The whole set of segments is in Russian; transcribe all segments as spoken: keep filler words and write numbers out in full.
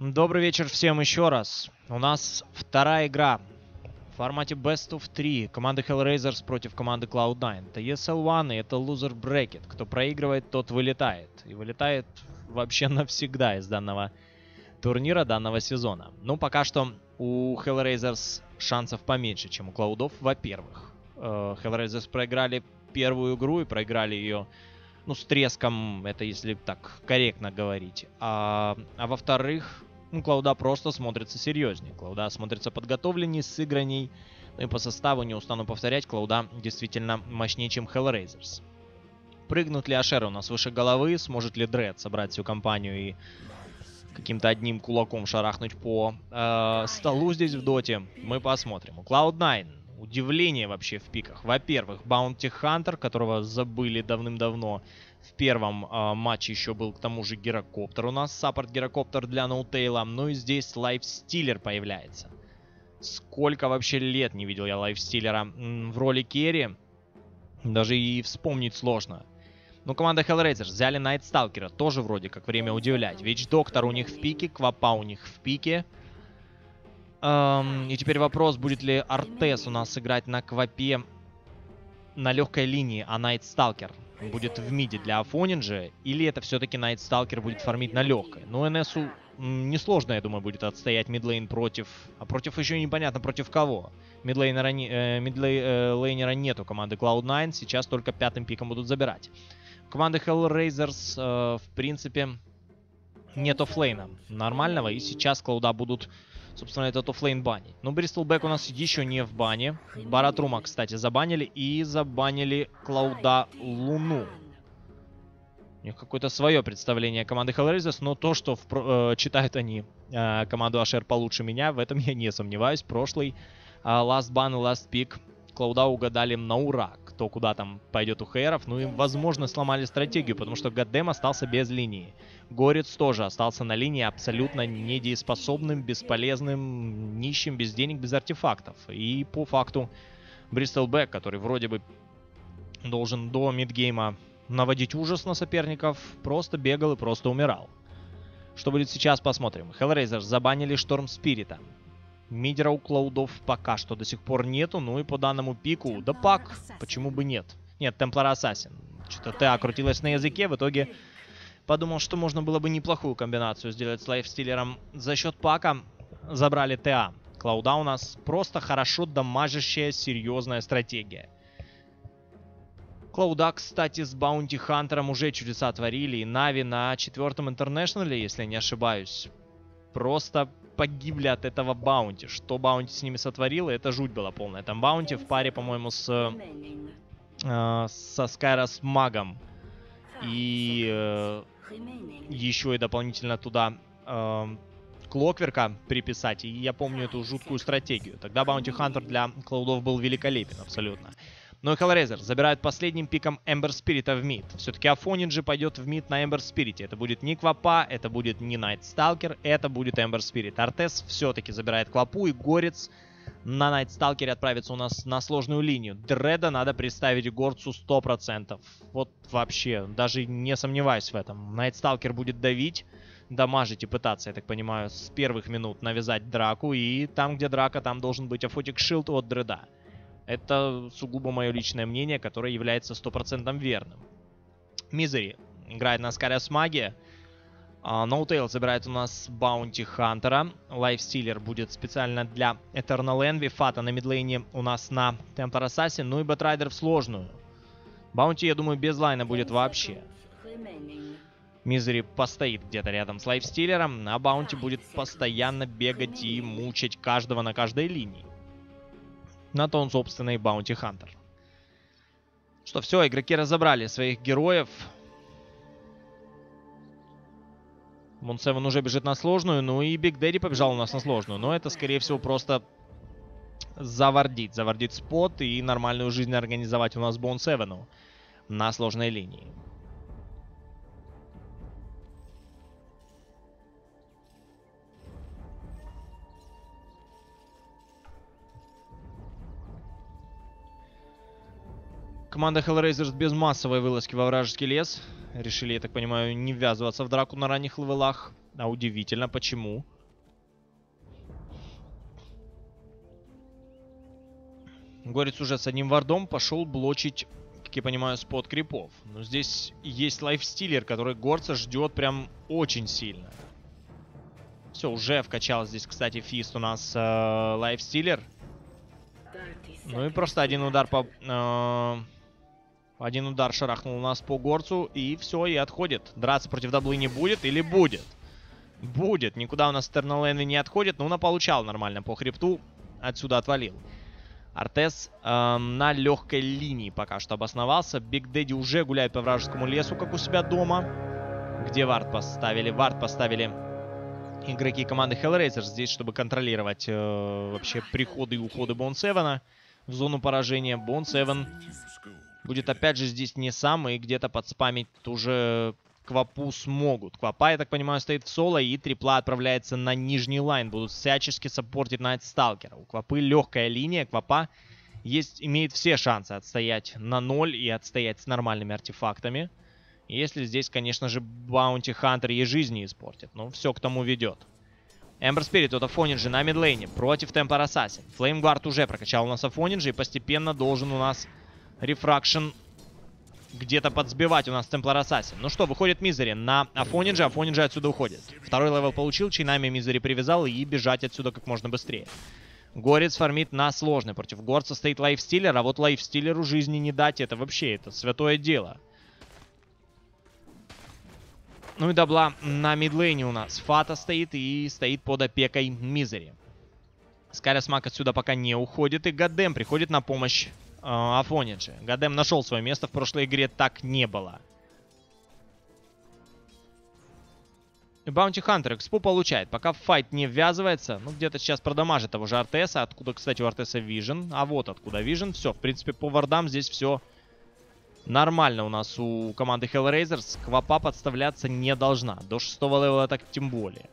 Добрый вечер всем еще раз. У нас вторая игра в формате Best of три. Команда Hellraisers против команды клауд найн. Это и эс эл один и это Loser Bracket. Кто проигрывает, тот вылетает. И вылетает вообще навсегда из данного турнира, данного сезона. Ну, пока что у Hellraisers шансов поменьше, чем у клаудов. Во-первых, Hellraisers проиграли первую игру и проиграли ее, ну, с треском, это если так корректно говорить. А, а во-вторых, ну, клауда просто смотрится серьезнее. Клауда смотрится подготовленнее, сыгранней. Ну и по составу, не устану повторять, клауда действительно мощнее, чем Hellraisers. Прыгнут ли Ашер у нас выше головы? Сможет ли Дред собрать всю компанию и каким-то одним кулаком шарахнуть по э, столу здесь в доте? Мы посмотрим. У клауд найн удивление вообще в пиках. Во-первых, Bounty Hunter, которого забыли давным-давно. В первом э, матче еще был к тому же Гирокоптер у нас. Саппорт Гирокоптер для Ноутейла. Ну и здесь Лайфстиллер появляется. Сколько вообще лет не видел я Лайфстиллера в роли керри. Даже и вспомнить сложно. Ну, команда Hellraisers взяли Найтсталкера. Тоже вроде как время удивлять. Вич Доктор у них в пике, Квапа у них в пике. Эм, и теперь вопрос, будет ли Артес у нас играть на Квапе на легкой линии, а Найтсталкер будет в миде для Афонинджа, или это все-таки Найтсталкер будет фармить на легкой. Ну, эн эсу несложно, я думаю, будет отстоять мидлейн против... А против еще непонятно против кого. Мидлейнера, не, э, мидлейнера нету команды клауд найн, сейчас только пятым пиком будут забирать. Команда Hellraisers, э, в принципе, нет оффлейна нормального, и сейчас клауда будут, собственно, этот оффлейн банить. Но Бристлбэк у нас еще не в бане. Баратрума, кстати, забанили. И забанили клауда Луну. У них какое-то свое представление команды Hellraisers, но то, что в, э, читают они э, команду Ашер получше меня, в этом я не сомневаюсь. Прошлый э, Last Ban и Last Pick клауда угадали на ура, кто куда там пойдет у хейров. Ну и, возможно, сломали стратегию, потому что Гаддем остался без линии. Горец тоже остался на линии абсолютно недееспособным, бесполезным, нищим, без денег, без артефактов. И по факту Бристлбэк, который вроде бы должен до мидгейма наводить ужас на соперников, просто бегал и просто умирал. Что будет сейчас, посмотрим. Hellraisers забанили Шторм Спирита. Мидера у клаудов пока что до сих пор нету. Ну и по данному пику, да пак, почему бы нет? Нет, Темплар Ассасин. Что-то ТА крутилось на языке, в итоге подумал, что можно было бы неплохую комбинацию сделать с Лайфстиллером. За счет пака забрали ТА. Клауда у нас просто хорошо дамажащая, серьезная стратегия. Клауда, кстати, с Баунти Хантером уже чудеса творили. И Нави на четвертом интернешнале, если не ошибаюсь, просто погибли от этого Баунти. Что Баунти с ними сотворило, это жуть была полная. Там Баунти в паре, по-моему, с э, со Скайрос Магом. И э, еще и дополнительно туда э, Клокверка приписать. И я помню эту жуткую стратегию. Тогда Баунти Хантер для клаудов был великолепен абсолютно. Но и Hellraisers забирают последним пиком Эмбер Спирита в мид. Все-таки Афонинджи пойдет в мид на Эмбер Спирите. Это будет не Квапа, это будет не Найтсталкер, это будет Эмбер Спирит. Артес все-таки забирает Квапу, и Горец на Найтсталкере отправится у нас на сложную линию. Дреда надо представить Горцу сто процентов. Вот вообще, даже не сомневаюсь в этом. Найтсталкер будет давить, дамажить и пытаться, я так понимаю, с первых минут навязать драку. И там, где драка, там должен быть Афотик Шилд от Дреда. Это сугубо мое личное мнение, которое является сто процентов верным. Мизери играет на Скайрос Маге. Ноутейл забирает у нас Баунти Хантера. Лайфстиллер будет специально для Eternal Envy. Фата на мидлейне у нас на Темплар Ассасин. Ну и Бэтрайдер в сложную. Баунти, я думаю, без лайна будет вообще. Мизери постоит где-то рядом с Лайфстиллером, а Баунти будет постоянно бегать и мучить каждого на каждой линии. На то он, собственно, и Баунти Хантер. Что, все, игроки разобрали своих героев. Мунсевен уже бежит на сложную, ну и Биг Дэдди побежал у нас на сложную. Но это, скорее всего, просто завардить. Завардить спот и нормальную жизнь организовать у нас Бонсевену на сложной линии. Команда Hellraisers без массовой вылазки во вражеский лес. Решили, я так понимаю, не ввязываться в драку на ранних левелах. А удивительно, почему? Горец уже с одним вардом пошел блочить, как я понимаю, спот крипов. Но здесь есть лайфстиллер, который Горца ждет прям очень сильно. Все, уже вкачал здесь, кстати, фист у нас э, лайфстиллер. Ну и просто один удар по... Э, один удар шарахнул у нас по Горцу, и все, и отходит. Драться против даблы не будет или будет? Будет. Никуда у нас Тернолейны не отходит, но он получал нормально по хребту. Отсюда отвалил. Артес э, на легкой линии пока что обосновался. Биг Дэдди уже гуляет по вражескому лесу, как у себя дома. Где вард поставили? Вард поставили игроки команды Hellraiser здесь, чтобы контролировать э, вообще приходы и уходы Bone Seven в зону поражения. Bone Seven будет опять же здесь не сам, и где-то подспамить уже Квапу смогут. Квапа, я так понимаю, стоит в соло, и трипла отправляется на нижний лайн. Будут всячески саппортить Найтсталкера. У Квапы легкая линия. Квапа есть, имеет все шансы отстоять на ноль и отстоять с нормальными артефактами. Если здесь, конечно же, Баунти Хантер ей жизни испортит. Но все к тому ведет. Эмбер Спирит от Афонинджи на мидлейне против Темплар Ассасин. Флеймгвард уже прокачал у нас Афонинджи, и постепенно должен у нас Рефракшн где-то подсбивать у нас Темплар Ассасин. Ну что, выходит Мизери на Афонинджи. Афонинджи отсюда уходит. Второй левел получил, чинами Мизери привязал, и бежать отсюда как можно быстрее. Горец фармит на сложный. Против Горца стоит лайфстиллер, а вот лайфстиллеру жизни не дать, это вообще, это святое дело. Ну и дабла на мидлейне у нас. Фата стоит и стоит под опекой Мизери. Скарисмак отсюда пока не уходит, и Гадем приходит на помощь Афонинджи. Гадем нашел свое место, в прошлой игре так не было. И Баунти Хантер экспу получает. Пока в файт не ввязывается. Ну, где-то сейчас продамажит того же Артеса. Откуда, кстати, у Артеса Вижен. А вот откуда Вижен. Все, в принципе, по вардам здесь все нормально у нас у команды Hellraisers. Квапа подставляться не должна. До шестого левела так тем более.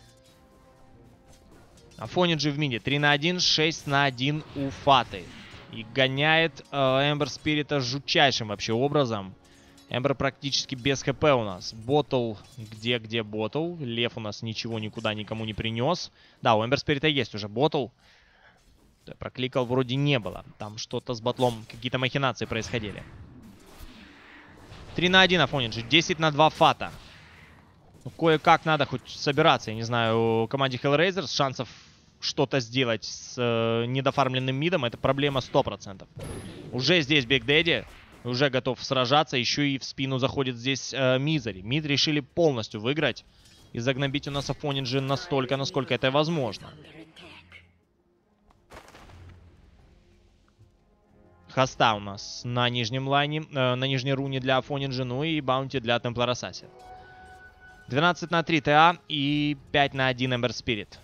Афонинджи в миде. три на один, шесть на один у Фаты. И гоняет Эмбер Спирита жутчайшим вообще образом. Эмбер практически без хп у нас. Ботл, где-где Ботл. Лев у нас ничего никуда никому не принес. Да, у Эмбер Спирита есть уже Ботл. Да, прокликал вроде не было. Там что-то с батлом, какие-то махинации происходили. три на один Афонинджи, десять на два Фата. Ну, кое-как надо хоть собираться, я не знаю, команде Hellraisers шансов что-то сделать с э, недофармленным мидом, это проблема сто процентов. Уже здесь Биг Дэдди, уже готов сражаться, еще и в спину заходит здесь э, Мизери. Мид решили полностью выиграть и загнобить у нас Афонинджи настолько, насколько это возможно. Хоста у нас на нижнем лайне, э, на нижней руне для Афонинджи, ну и баунти для Темплар Ассасин. двенадцать на три ТА и пять на один Эмбер Спирит.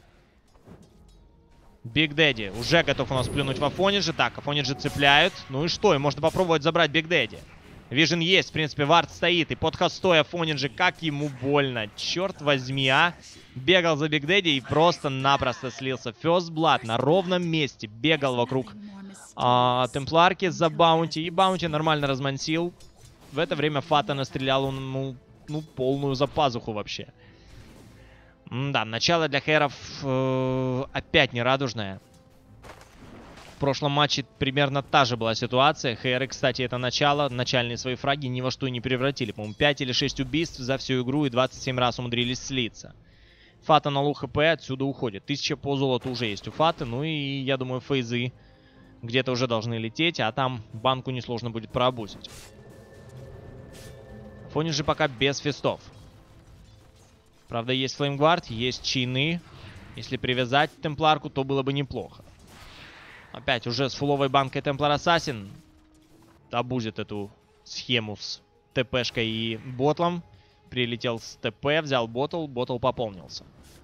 Биг Дэдди уже готов у нас плюнуть в Афонинджи. Так, Афонинджи цепляют. Ну и что? И можно попробовать забрать Биг Дэдди. Вижен есть, в принципе, вард стоит. И под хостой Афонинджи, как ему больно. Черт возьми, а. Бегал за Биг Дэдди и просто-напросто слился. First Blood на ровном месте. Бегал вокруг а, Темпларки за Баунти. И Баунти нормально размансил. В это время Фата настрелял ему, ну, полную запазуху вообще. Да, начало для Хэров э, опять нерадужное. В прошлом матче примерно та же была ситуация. Хэры, кстати, это начало. Начальные свои фраги ни во что и не превратили. По-моему, пять или шесть убийств за всю игру и двадцать семь раз умудрились слиться. Фата на лоу хп отсюда уходит. Тысяча по золоту уже есть у Фаты. Ну и, я думаю, фейзы где-то уже должны лететь. А там банку несложно будет проабузить. Афонинджи пока без фистов. Правда, есть Флеймгвард, есть чины. Если привязать Темпларку, то было бы неплохо. Опять уже с фуловой банкой Темплар Ассасин обузит эту схему с ТПшкой и ботлом. Прилетел с ТП, взял ботл, ботл пополнился.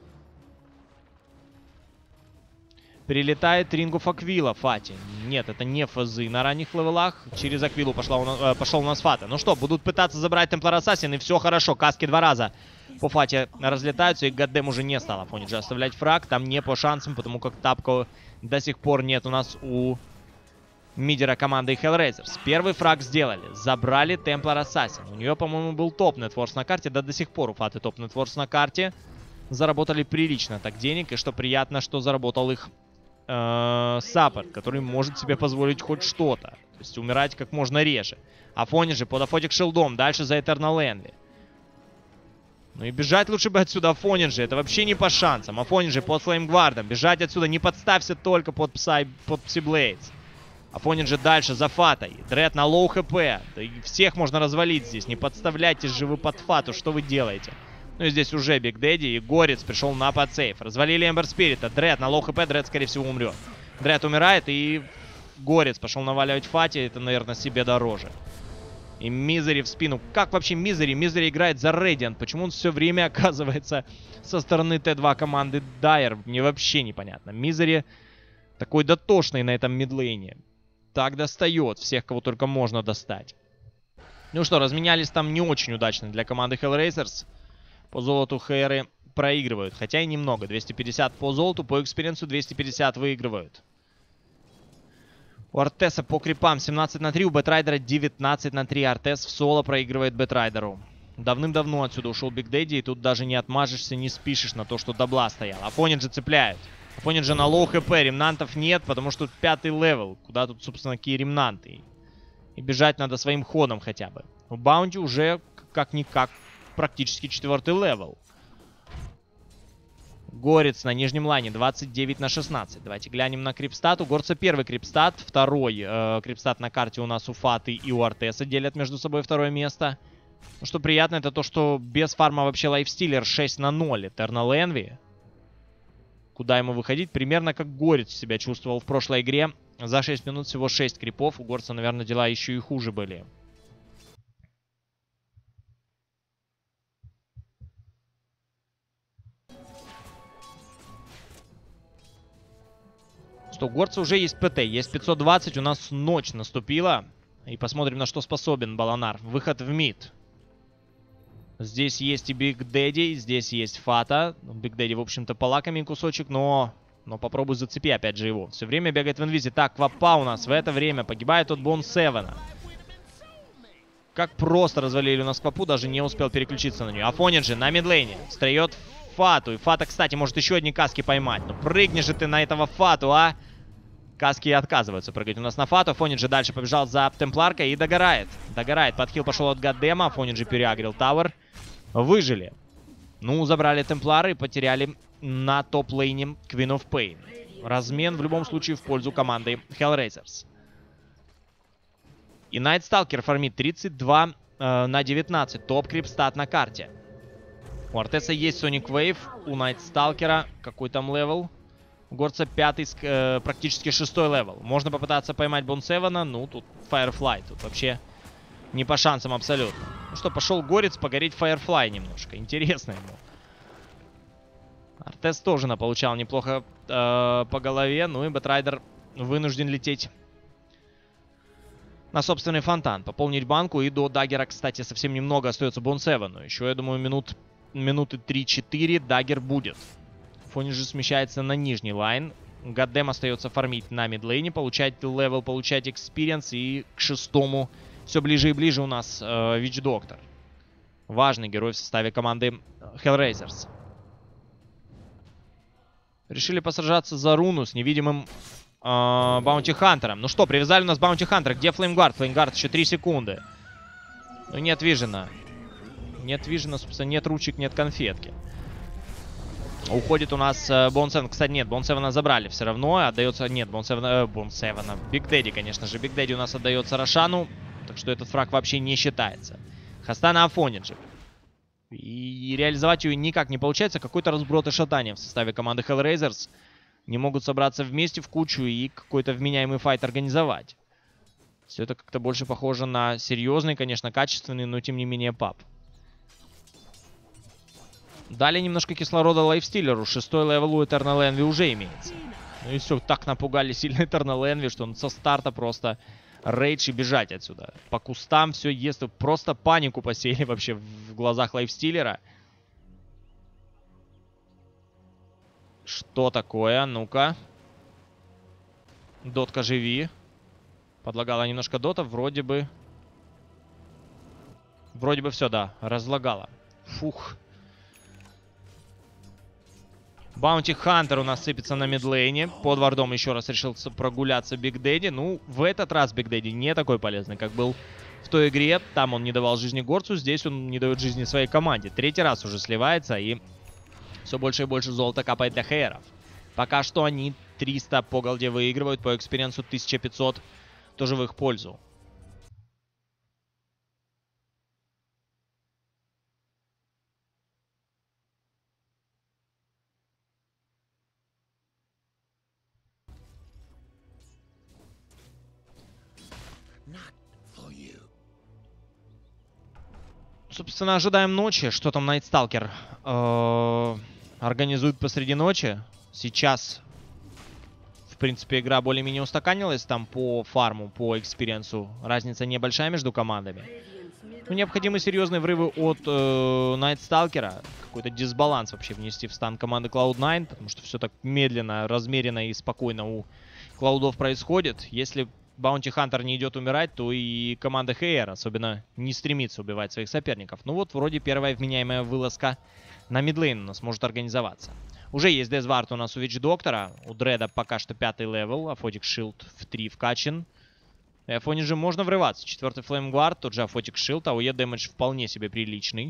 Прилетает Рингу Аквила Фати. Нет, это не фазы на ранних левелах. Через Аквилу пошла у нас, э, пошел у нас Фата. Ну что, будут пытаться забрать Темплар Ассасин, и все хорошо. Каски два раза по Фате разлетаются, и Гадем уже не стал Афонинджи оставлять фраг. Там не по шансам, потому как тапку до сих пор нет у нас у мидера команды Hellraisers. Первый фраг сделали. Забрали Темплар Ассасин. У нее, по-моему, был топ-нетворс на карте. Да до сих пор у Фаты топ-нетворс на карте. Заработали прилично так денег. И что приятно, что заработал их э, саппорт, который может себе позволить хоть что-то. То есть умирать как можно реже. Афони же под Афотик шилдом. Дальше за Eternal Envy. Ну и бежать лучше бы отсюда Афонин же. Это вообще не по шансам. Афонин же под Флеймгвардом. Бежать отсюда не подставься только под Psy, под Psyblades. Афонин же дальше за Фатой. Дред на лоу хп. Да и всех можно развалить здесь. Не подставляйтесь же вы под Фату. Что вы делаете? Ну и здесь уже Биг Дэдди и Горец пришел на подсейф. Развалили Эмбер Спирита. Дред на лоу хп. Дред, скорее всего, умрет. Дред умирает и Горец пошел наваливать Фати. Это, наверное, себе дороже. И Мизери в спину. Как вообще Мизери? Мизери играет за Radiant. Почему он все время оказывается со стороны Т два команды Дайер? Мне вообще непонятно. Мизери такой дотошный на этом мидлейне. Так достает всех, кого только можно достать. Ну что, разменялись там не очень удачно для команды Hellraisers. По золоту Хэры проигрывают. Хотя и немного. двести пятьдесят по золоту, по экспириенсу двести пятьдесят выигрывают. У Артеса по крипам семнадцать на три, у Бэтрайдера девятнадцать на три. Артес в соло проигрывает Бэтрайдеру. Давным-давно отсюда ушел Биг Дэдди, и тут даже не отмажешься, не спишешь на то, что дабла стоял. Афонин же цепляет. Афонин же на лоу хп, ремнантов нет, потому что тут пятый левел. Куда тут, собственно, какие ремнанты? И бежать надо своим ходом хотя бы. У Баунти уже как-никак практически четвертый левел. Горец на нижнем лайне двадцать девять на шестнадцать. Давайте глянем на крипстат. У Горца первый крипстат. Второй э, крипстат на карте у нас у Фаты и у Артеса делят между собой второе место. Ну, что приятно, это то, что без фарма вообще лайфстиллер шесть на ноль. Eternal Envy. Куда ему выходить? Примерно как Горец себя чувствовал в прошлой игре. За шесть минут всего шесть крипов. У Горца, наверное, дела еще и хуже были. Что, у Горца уже есть ПТ, есть пятьсот двадцать, у нас ночь наступила. И посмотрим, на что способен Баланар. Выход в мид. Здесь есть и Биг Дэдди, здесь есть Фата. Биг Дэдди, в общем-то, полаками кусочек, но... Но попробуй зацепи, опять же, его. Все время бегает в инвизе. Так, Квапа у нас в это время погибает от Бон Севена. Как просто развалили у нас Квапу, даже не успел переключиться на нее. Афонин же на мидлейне встает Фату. И Фата, кстати, может еще одни каски поймать. Ну прыгни же ты на этого Фату, а! Каски отказываются прыгать у нас на Фату. Фониджи дальше побежал за Темпларкой и догорает. Догорает. Подхил пошел от Гаддема. Фониджи переагрил Тауэр. Выжили. Ну, забрали Темплары и потеряли на топ-лейне Queen of Pain. Размен в любом случае в пользу команды Hellraisers. И Найтсталкер фармит тридцать два э, на девятнадцать. Топ-крипстат на карте. У Артеса есть Sonic Wave. У Найтсталкера какой там левел? У Горца пятый, э, практически шестой левел. Можно попытаться поймать Бонсевена. Ну, тут Firefly. Тут вообще не по шансам абсолютно. Ну что, пошел Горец погореть Firefly немножко. Интересно ему. Артес тоже наполучал неплохо э, по голове. Ну и Бэтрайдер вынужден лететь на собственный фонтан. Пополнить банку. И до даггера, кстати, совсем немного остается Бонсевену. Еще, я думаю, минут, минуты три-четыре даггер будет. Фониджи смещается на нижний лайн. Гаддем остается фармить на мидлейне, получать левел, получать экспириенс. И к шестому все ближе и ближе у нас э, Вич Доктор. Важный герой в составе команды Hellraisers. Решили посражаться за руну с невидимым Баунти Хантером. Ну что, привязали у нас Баунти Хантера. Где Флеймгард? Флеймгард еще три секунды. Ну нет Вижена. Нет Вижена, собственно, нет ручек, нет конфетки. Уходит у нас э, Бонсевен. Кстати, нет, Бонсевена забрали все равно. Отдается... Нет, Бонсевена... Э, Бонсевена. Биг Дэдди, конечно же. Биг Дэдди у нас отдается Рошану. Так что этот фраг вообще не считается. Хаста на Афониджи. И реализовать ее никак не получается. Какой-то разброд и шатание в составе команды Hellraisers. Не могут собраться вместе в кучу и какой-то вменяемый файт организовать. Все это как-то больше похоже на серьезный, конечно, качественный, но тем не менее паб. Дали немножко кислорода лайфстиллеру. Шестой левел у Eternal Envy уже имеется. Ну и все, так напугали сильно Eternal Envy, что он со старта просто рейдж и бежать отсюда. По кустам все ест. Просто панику посеяли вообще в глазах лайфстиллера. Что такое? Ну-ка. Дотка, живи. Подлагала немножко дота. Вроде бы... Вроде бы все, да. Разлагала. Фух. Баунти Хантер у нас сыпется на мидлейне. Под вардом еще раз решил прогуляться Биг Дэдди. Ну, в этот раз Биг Дэдди не такой полезный, как был в той игре. Там он не давал жизни горцу, здесь он не дает жизни своей команде. Третий раз уже сливается, и все больше и больше золота капает для хейеров. Пока что они триста по голде выигрывают, по экспириенсу тысяча пятьсот тоже в их пользу. Собственно, ожидаем ночи. Что там Найтсталкер э, организует посреди ночи. Сейчас, в принципе, игра более-менее устаканилась. Там по фарму, по экспириенсу разница небольшая между командами. Но необходимы серьезные врывы от э, Найтсталкера. Какой-то дисбаланс вообще внести в стан команды клауд найн. Потому что все так медленно, размеренно и спокойно у Клаудов происходит. Если Баунти Хантер не идет умирать, то и команда Хейер особенно не стремится убивать своих соперников. Ну вот, вроде первая вменяемая вылазка на мидлейн у нас может организоваться. Уже есть Дезвард у нас у Вич Доктора. У Дреда пока что пятый левел. Афотик Шилд в три вкачен. И Афониджи можно врываться. Четвертый Флеймгвард, тот же Афотик Шилд. АОЕ дэмэдж вполне себе приличный.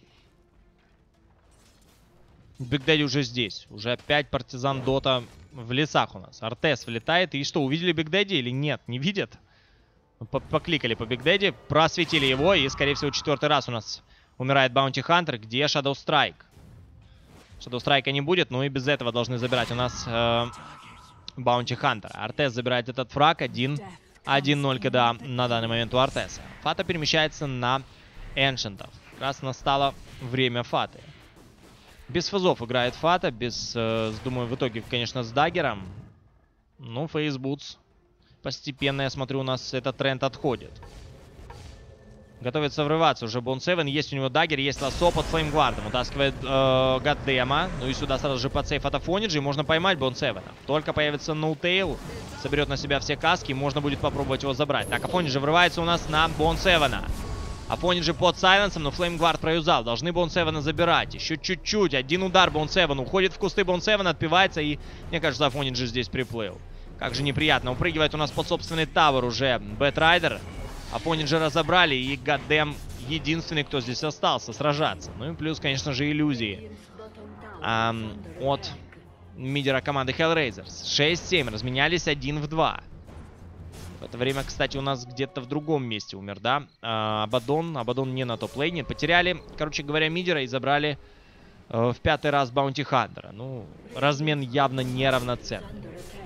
Биг Дэдди уже здесь. Уже опять партизан Дота в лесах у нас. Артес влетает. И что, увидели Биг Дэдди или нет? Не видят? Покликали по Биг Дэдди, просветили его. И, скорее всего, четвертый раз у нас умирает Баунти Хантер. Где Shadow Strike? Shadow Strike не будет. Ну и без этого должны забирать у нас Баунти Хантер. Артес забирает этот фраг. один ноль КДА на данный момент у Артеса. Фата перемещается на Эншентов. Как раз настало время Фаты. Без фазов играет Фата, без, э, думаю, в итоге, конечно, с даггером. Ну, фейсбутс. Постепенно, я смотрю, у нас этот тренд отходит. Готовится врываться уже Бон севен. Есть у него даггер, есть лассо под Флеймгвардом. Утаскивает э, Гаддема. Ну и сюда сразу же под сейф от Афониджи. Можно поймать Бон севена. Только появится Ноутейл. Соберет на себя все каски. Можно будет попробовать его забрать. Так, Афониджи врывается у нас на Бон севена. Афониджи под сайленсом, но Флеймгвард проюзал. Должны Бон севена забирать. Еще чуть-чуть. Один удар Бон севен. Уходит в кусты Бон севен, отпивается. И, мне кажется, Афониджи здесь приплыл. Как же неприятно. Упрыгивает у нас под собственный тавер уже Бэтрайдер. Афониджи разобрали. И Гаддем единственный, кто здесь остался сражаться. Ну и плюс, конечно же, иллюзии эм, от мидера команды Hellraisers. шесть семь. Разменялись один в два. В это время, кстати, у нас где-то в другом месте умер, да? А, Абадон. Абадон не на топ-лейне. Потеряли, короче говоря, мидера и забрали э, в пятый раз Баунти Хантера. Ну, размен явно неравноценный.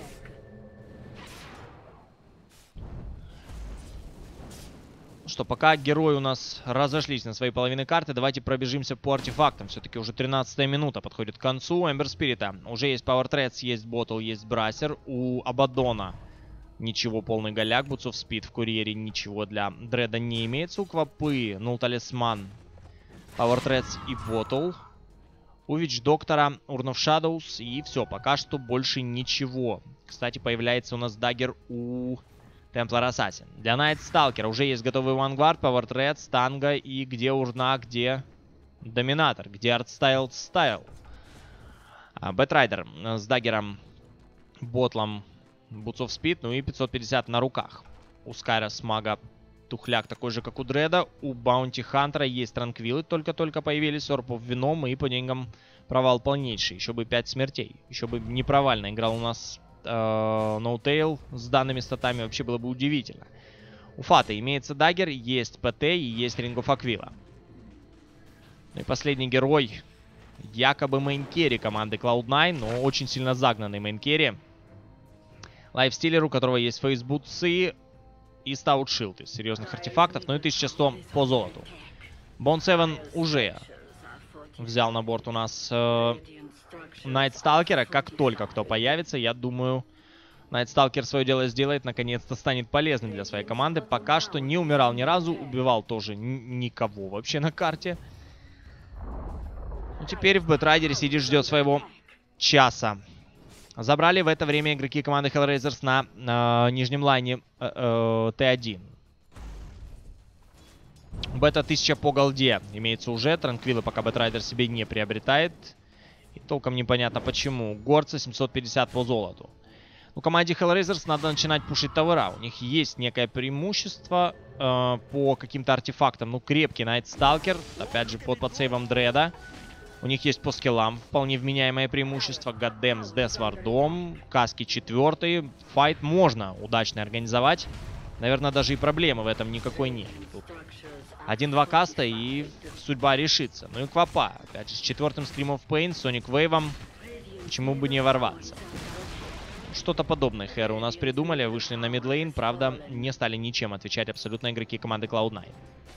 Ну что, пока герои у нас разошлись на свои половины карты, давайте пробежимся по артефактам. Все-таки уже тринадцатая минута подходит к концу. Эмбер Спирита. Уже есть Power Threads, есть Ботл, есть Брасер. У Абадона ничего, полный голяк. Boots of Speed в курьере ничего для Дреда не имеется. У Квапы Нул Талисман, Power Threads и Ботл. У Вич Доктора Urn of Shadows. И все, пока что больше ничего. Кстати, появляется у нас даггер у Темплар Ассасин. Для Найтсталкера уже есть готовый Vanguard, Power Threads, Танго. И где урна, где Доминатор, где Артстайл Стайл. Бэтрайдер с даггером, Ботлом, Boots of Speed, ну и пятьсот пятьдесят на руках. У Скайрос мага тухляк такой же, как у Дреда. У Баунти Хантера есть транквилы, только-только появились. Орпов вином, и по деньгам провал полнейший. Еще бы пять смертей. Еще бы не провально играл у нас Ноутейл э, с данными статами. Вообще было бы удивительно. У Фата имеется даггер, есть ПТ и есть Ring of Aquila. Ну и последний герой. Якобы мейн-керри команды клауд найн, но очень сильно загнанный мейн-керри. Лайфстиллер, у которого есть фейсбутсы и Стаут Шилд из серьезных артефактов. Ну и тысяча сто по золоту. Бон севен уже взял на борт у нас э, Найтсталкера. Как только кто появится, я думаю, Найтсталкер свое дело сделает. Наконец-то станет полезным для своей команды. Пока что не умирал ни разу. Убивал тоже никого вообще на карте. Ну, теперь в Бэтрайдере сидит, ждет своего часа. Забрали в это время игроки команды Hellraisers на э, нижнем лайне э, э, Т один. Бета тысяча по голде имеется уже. Транквилы пока Бэтрайдер себе не приобретает. И толком непонятно почему. Горца семьсот пятьдесят по золоту. У команде Hellraisers надо начинать пушить товара. У них есть некое преимущество э, по каким-то артефактам. Ну, крепкий Night Stalker, опять же, под подсейвом Дреда. У них есть по скиллам вполне вменяемое преимущество. Гаддем с Десвардом, каски четвертый. Файт можно удачно организовать. Наверное, даже и проблемы в этом никакой нет. Тут один-два каста и судьба решится. Ну и Квапа, опять же, с четвертым Scream of Pain, Sonic Wave'ом. Почему бы не ворваться? Что-то подобное Хэры у нас придумали, вышли на мидлейн, правда, не стали ничем отвечать абсолютно игроки команды клауд найн.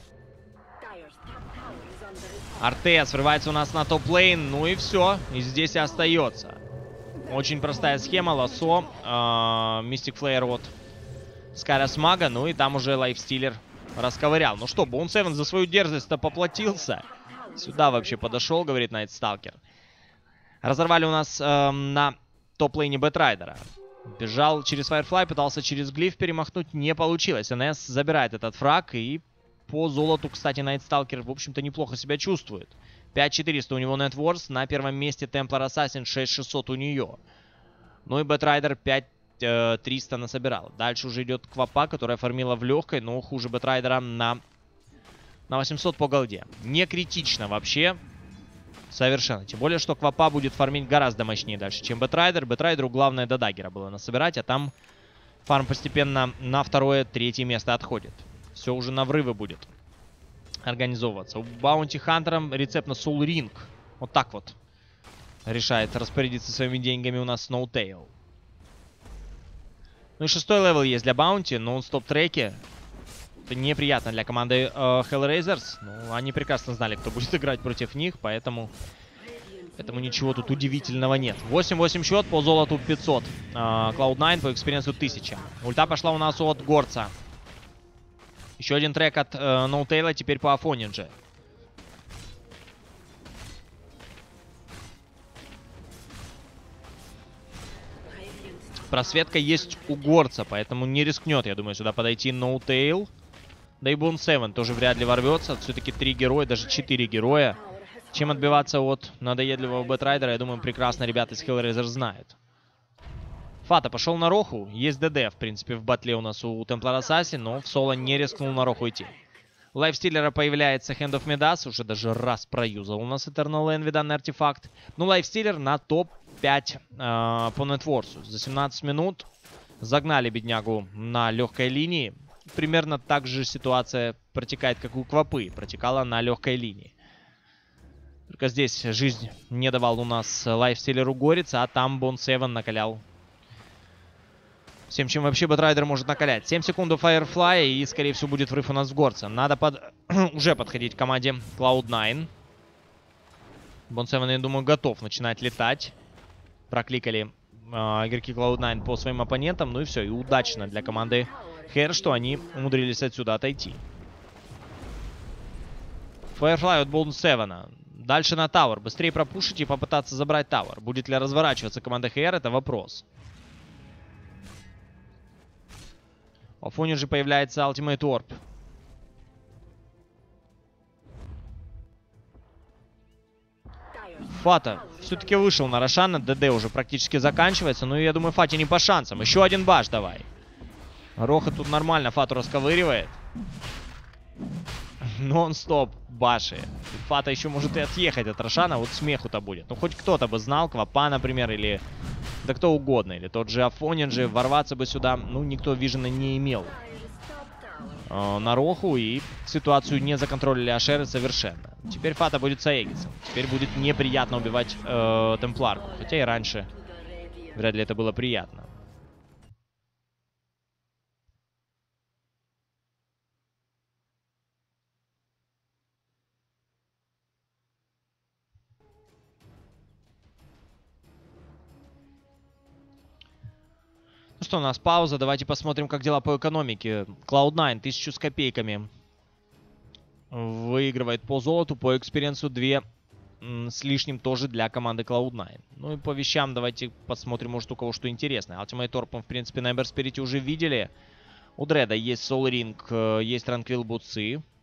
Артес врывается у нас на топ-лейн, ну и все, и здесь и остается. Очень простая схема, лассо, Мистик Флеер от Скайрос Мага, ну и там уже Лайфстиллер расковырял. Ну что, Боун Севен за свою дерзость-то поплатился. Сюда вообще подошел, говорит Найт Сталкер. Разорвали у нас э, на топ-лейне Бэтрайдера. Бежал через Firefly, пытался через глиф перемахнуть, не получилось. эн эс забирает этот фраг, и по золоту, кстати, Найт Сталкер, в общем-то, неплохо себя чувствует. пять четыреста у него Networth, на первом месте Templar Assassin, шесть шестьсот у нее. Ну и Бэтрайдер пять триста насобирал. Дальше уже идет Квапа, которая фармила в легкой, но хуже Бэтрайдера на, на восемьсот по голде. Не критично вообще. Совершенно. Тем более, что Квапа будет фармить гораздо мощнее дальше, чем Бэтрайдер. Бэтрайдеру главное до даггера было насобирать, а там фарм постепенно на второе, третье место отходит. Все уже на врывы будет организовываться. У Баунти Хантером рецепт на Soul Ring. Вот так вот решает распорядиться своими деньгами у нас Snowtail. Ну и шестой левел есть для Баунти, но он в стоп-треке. Это неприятно для команды э, Hellraisers. Ну, они прекрасно знали, кто будет играть против них, поэтому, поэтому ничего тут удивительного нет. восемь-восемь счет, по золоту пятьсот. Э, клауд найн по экспириенсу тысяча. Ульта пошла у нас от Горца. Еще один трек от э, Ноутейла, теперь по Афонинже. Просветка есть у Горца, поэтому не рискнет, я думаю, сюда подойти Ноутейл. Да и Бун Севен тоже вряд ли ворвется. Все-таки три героя, даже четыре героя. Чем отбиваться от надоедливого Бэтрайдера, я думаю, прекрасно ребята из Hellraiser знают. Фата пошел на Роху. Есть ДД, в принципе, в батле у нас у Templar Assassin, но в соло не рискнул на Роху идти. У Лайфстиллера появляется Hand of Midas, уже даже раз проюзал у нас Eternal Envy данный артефакт. Ну, Лайфстиллер на топ пять э, по нетворсу. За семнадцать минут загнали беднягу на легкой линии. Примерно так же ситуация протекает, как у Квапы. Протекала на легкой линии. Только здесь жизнь не давал у нас Лайфстиллеру Горец, а там Бон Севен накалял всем, чем вообще Бэтрайдер может накалять. семь секунд до Firefly, и, скорее всего, будет врыв у нас в Горца. Надо под... уже подходить к команде клауд найн. Бон Севен, я думаю, готов начинать летать. Прокликали э, игроки клауд найн по своим оппонентам. Ну и все, и удачно для команды Хэр, что они умудрились отсюда отойти. Firefly от Бон Севена. Дальше на Тауэр. Быстрее пропушить и попытаться забрать Тауэр. Будет ли разворачиваться команда Хэр, это вопрос. У Афони же появляется Ultimate Orb. Фата все-таки вышел на Рошана. ДД уже практически заканчивается. Ну и я думаю, Фате не по шансам. Еще один баш давай. Роха тут нормально Фату расковыривает. Нон-стоп баши. Фата еще может и отъехать от Рошана. Вот смеху-то будет. Ну хоть кто-то бы знал. Квапа, например, или... Да кто угодно. Или тот же Афонин же. Ворваться бы сюда. Ну, никто вижена не имел. Э, на Роху. И ситуацию не законтролили Ашеры совершенно. Теперь Фата будет с Аегисом. Теперь будет неприятно убивать э, Темпларку. Хотя и раньше вряд ли это было приятно. Ну что, у нас пауза. Давайте посмотрим, как дела по экономике. клауд найн тысячу с копейками выигрывает по золоту, по экспириенсу два с лишним тоже для команды клауд найн. Ну и по вещам давайте посмотрим, может, у кого что интересное. Ultimate Orb, в принципе, на Ember Spirit уже видели. У Дреда есть Soul Ring, есть Tranquil Boots.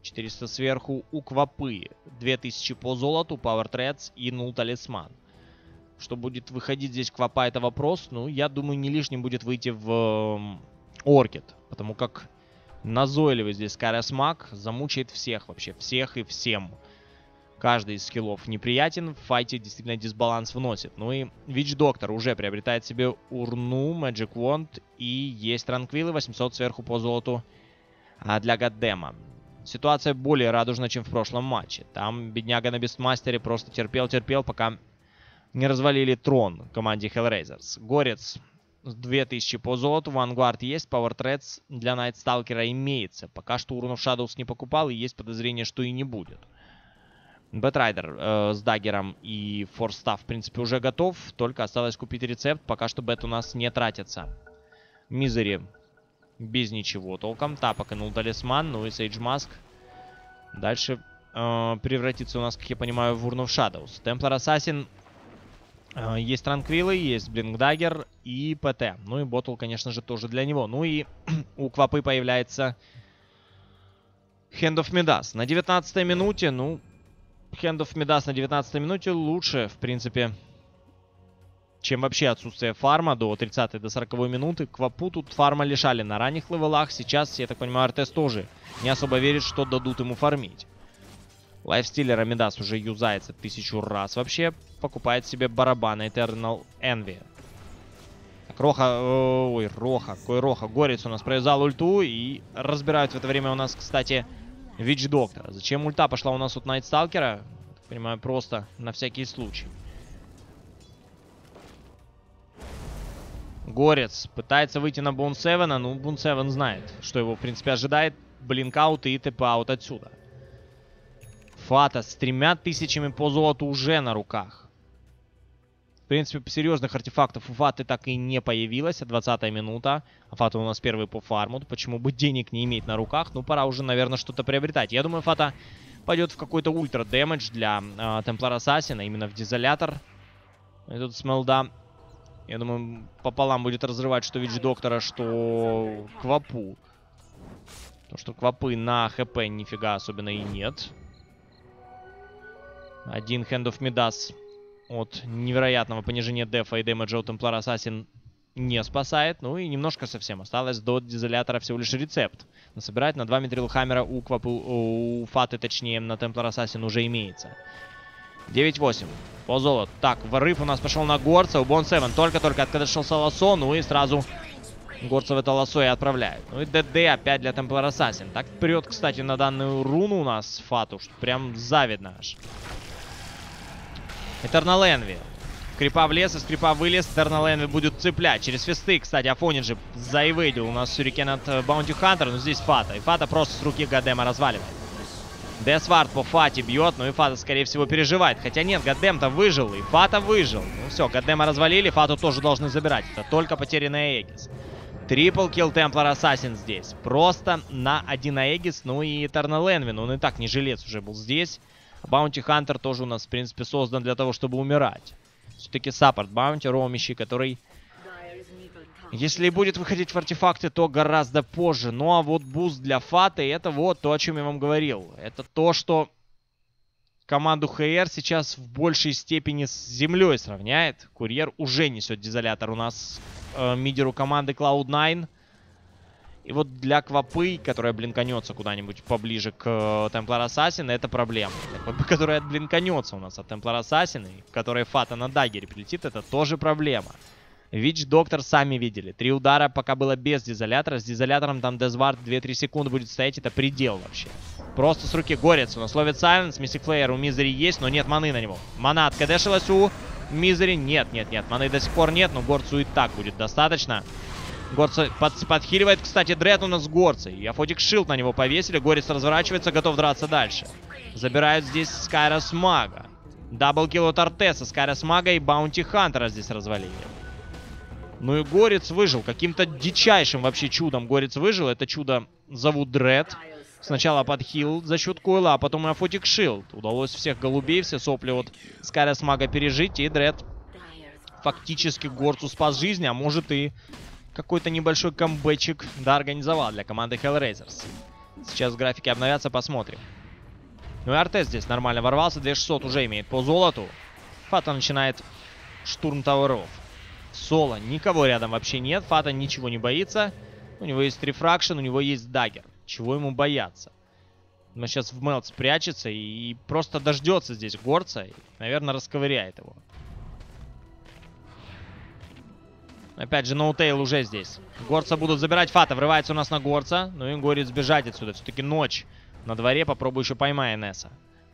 четыреста сверху у Квапы. две тысячи по золоту, Power Threads и нул талисман. Что будет выходить здесь Квапа, это вопрос. Ну, я думаю, не лишним будет выйти в Оркид. Потому как назойливый здесь Скайрос Маг замучает всех вообще. Всех и всем. Каждый из скиллов неприятен. В файте действительно дисбаланс вносит. Ну и Вич Доктор уже приобретает себе урну, Magic Wand. И есть Транквилы, восемьсот сверху по золоту а для Гаддема. Ситуация более радужна, чем в прошлом матче. Там бедняга на Бестмастере просто терпел-терпел, пока не развалили трон команде Hellraisers. Горец две тысячи по золоту, Vanguard есть, Power Threads для Найтсталкера имеется. Пока что Урн of Shadows не покупал, и есть подозрение, что и не будет. Бэтрайдер э, с даггером и форстав, в принципе, уже готов. Только осталось купить рецепт. Пока что бет у нас не тратится. Мизери без ничего толком. Тапок и нул талисман. Ну и Сейдж Маск дальше э, превратится у нас, как я понимаю, в Урн of Shadows. Темплар Ассасин. Э, есть Транквилы, есть Блинк Даггер и ПТ. Ну и Ботл, конечно же, тоже для него. Ну и у Квапы появляется Hand of Midas. На девятнадцатой минуте, ну... Hand of Midas на девятнадцатой минуте лучше, в принципе, чем вообще отсутствие фарма до тридцатой, до сороковой минуты. Квапу тут фарма лишали на ранних левелах. Сейчас, я так понимаю, Артес тоже не особо верит, что дадут ему фармить. Лайфстиллера Мидас уже юзается тысячу раз вообще. Покупает себе барабан Eternal Envy. Так, Роха... Ой, Роха. Какой Роха. Горец у нас провязал ульту. И разбирают в это время у нас, кстати... Вич Доктора. Зачем ульта пошла у нас от Найтсталкера? Понимаю, просто на всякий случай. Горец пытается выйти на Бун Севена. Ну, Бун Севен знает, что его, в принципе, ожидает. Блинкаут и тэп-аут отсюда. Фата с тремя тысячами по золоту уже на руках. В принципе, серьезных артефактов у Фаты так и не появилось. двадцатая минута. А Фата у нас первый по фарму. Почему бы денег не иметь на руках? Ну, пора уже, наверное, что-то приобретать. Я думаю, Фата пойдет в какой-то ультра дэмэдж для э, Темплар Ассасина. Именно в дизолятор. И тут смелда, я думаю, пополам будет разрывать что Вич Доктора, что Квапу. Потому что Квапы на ХП нифига особенно и нет. Один Hand of Midas от невероятного понижения дефа и дэмэджа у Темплар Ассасин не спасает. Ну и немножко совсем осталось до дизолятора всего лишь рецепт. Насобирать на два Митрил Хаммера у, Квапы, у Фаты, точнее, на Темплар Ассасин уже имеется. девять восемь по золоту. Так, врыв у нас пошел на Горца. У Бон Севен только-только откатышился лосо. Ну и сразу Горца в это лосо и отправляет. Ну и ДД опять для Темплар Ассасин. Так вперед, кстати, на данную руну у нас Фату, что прям завидно аж. Eternal Envy. Крипа в лес, из крипа вылез. Eternal Envy будет цеплять. Через фисты, кстати, Афониджи заэвейдил у нас сюрикен от Баунти Хантера. Но здесь Фата. И Фата просто с руки Гаддема разваливает. Десвард по Фате бьет. Ну и Фата, скорее всего, переживает. Хотя нет, Гаддем-то выжил. И Фата выжил. Ну все, Гаддема развалили. Фату тоже должны забирать. Это только потерянный Аегис. Трипл килл Темплар Ассасин здесь. Просто на один Аегис. Ну и Eternal Envy. Ну он и так не жилец уже был здесь. Баунти Хантер тоже у нас, в принципе, создан для того, чтобы умирать. Все-таки саппорт Баунти, ромищий, который, если и будет выходить в артефакты, то гораздо позже. Ну а вот буст для Фаты, это вот то, о чем я вам говорил. Это то, что команду ХР сейчас в большей степени с землей сравняет. Курьер уже несет дизолятор у нас э, мидеру команды клауд найн. И вот для Квапы, которая блинканется куда-нибудь поближе к Темплар Ассасину, это проблема. Для Квапы, которая блинканется у нас от Темплар Ассасина, и которая Фата на даггере прилетит, это тоже проблема. Вич Доктор сами видели. Три удара пока было без дизолятора. С дизолятором там Дезвард две-три секунды будет стоять. Это предел вообще. Просто с руки Горец. У нас ловит Сайленс. Мистик Флеер у Мизери есть, но нет маны на него. Мана откадешилась у Мизери. Нет, нет, нет. Маны до сих пор нет, но Горцу и так будет достаточно. Горца под, подхиливает, кстати, Дред у нас с Горцей. И Афотик Шилд на него повесили. Горец разворачивается, готов драться дальше. Забирают здесь Скайрос Мага. Даблкил от Артеса. Скайрос Мага и Баунти Хантера здесь развалили. Ну и Горец выжил. Каким-то дичайшим вообще чудом Горец выжил. Это чудо зовут Дред. Сначала подхил за счет Койла, а потом и Афотик Шилд. Удалось всех голубей, все сопли от Скайрос Мага пережить. И Дред фактически Горцу спас жизнь, а может и какой-то небольшой камбэчик, да, организовал для команды Hellraisers. Сейчас графики обновятся, посмотрим. Ну и Артес здесь нормально ворвался. две тысячи шестьсот уже имеет по золоту. Фата начинает штурм таверов. Соло. Никого рядом вообще нет. Фата ничего не боится. У него есть рефракшн, у него есть даггер. Чего ему бояться? Он сейчас в мелт спрячется и просто дождется здесь горца. И, наверное, расковыряет его. Опять же, ноутейл уже здесь. Горца будут забирать. Фата врывается у нас на горца. Ну и горец сбежать отсюда. Все-таки ночь на дворе. Попробую еще поймай Несса.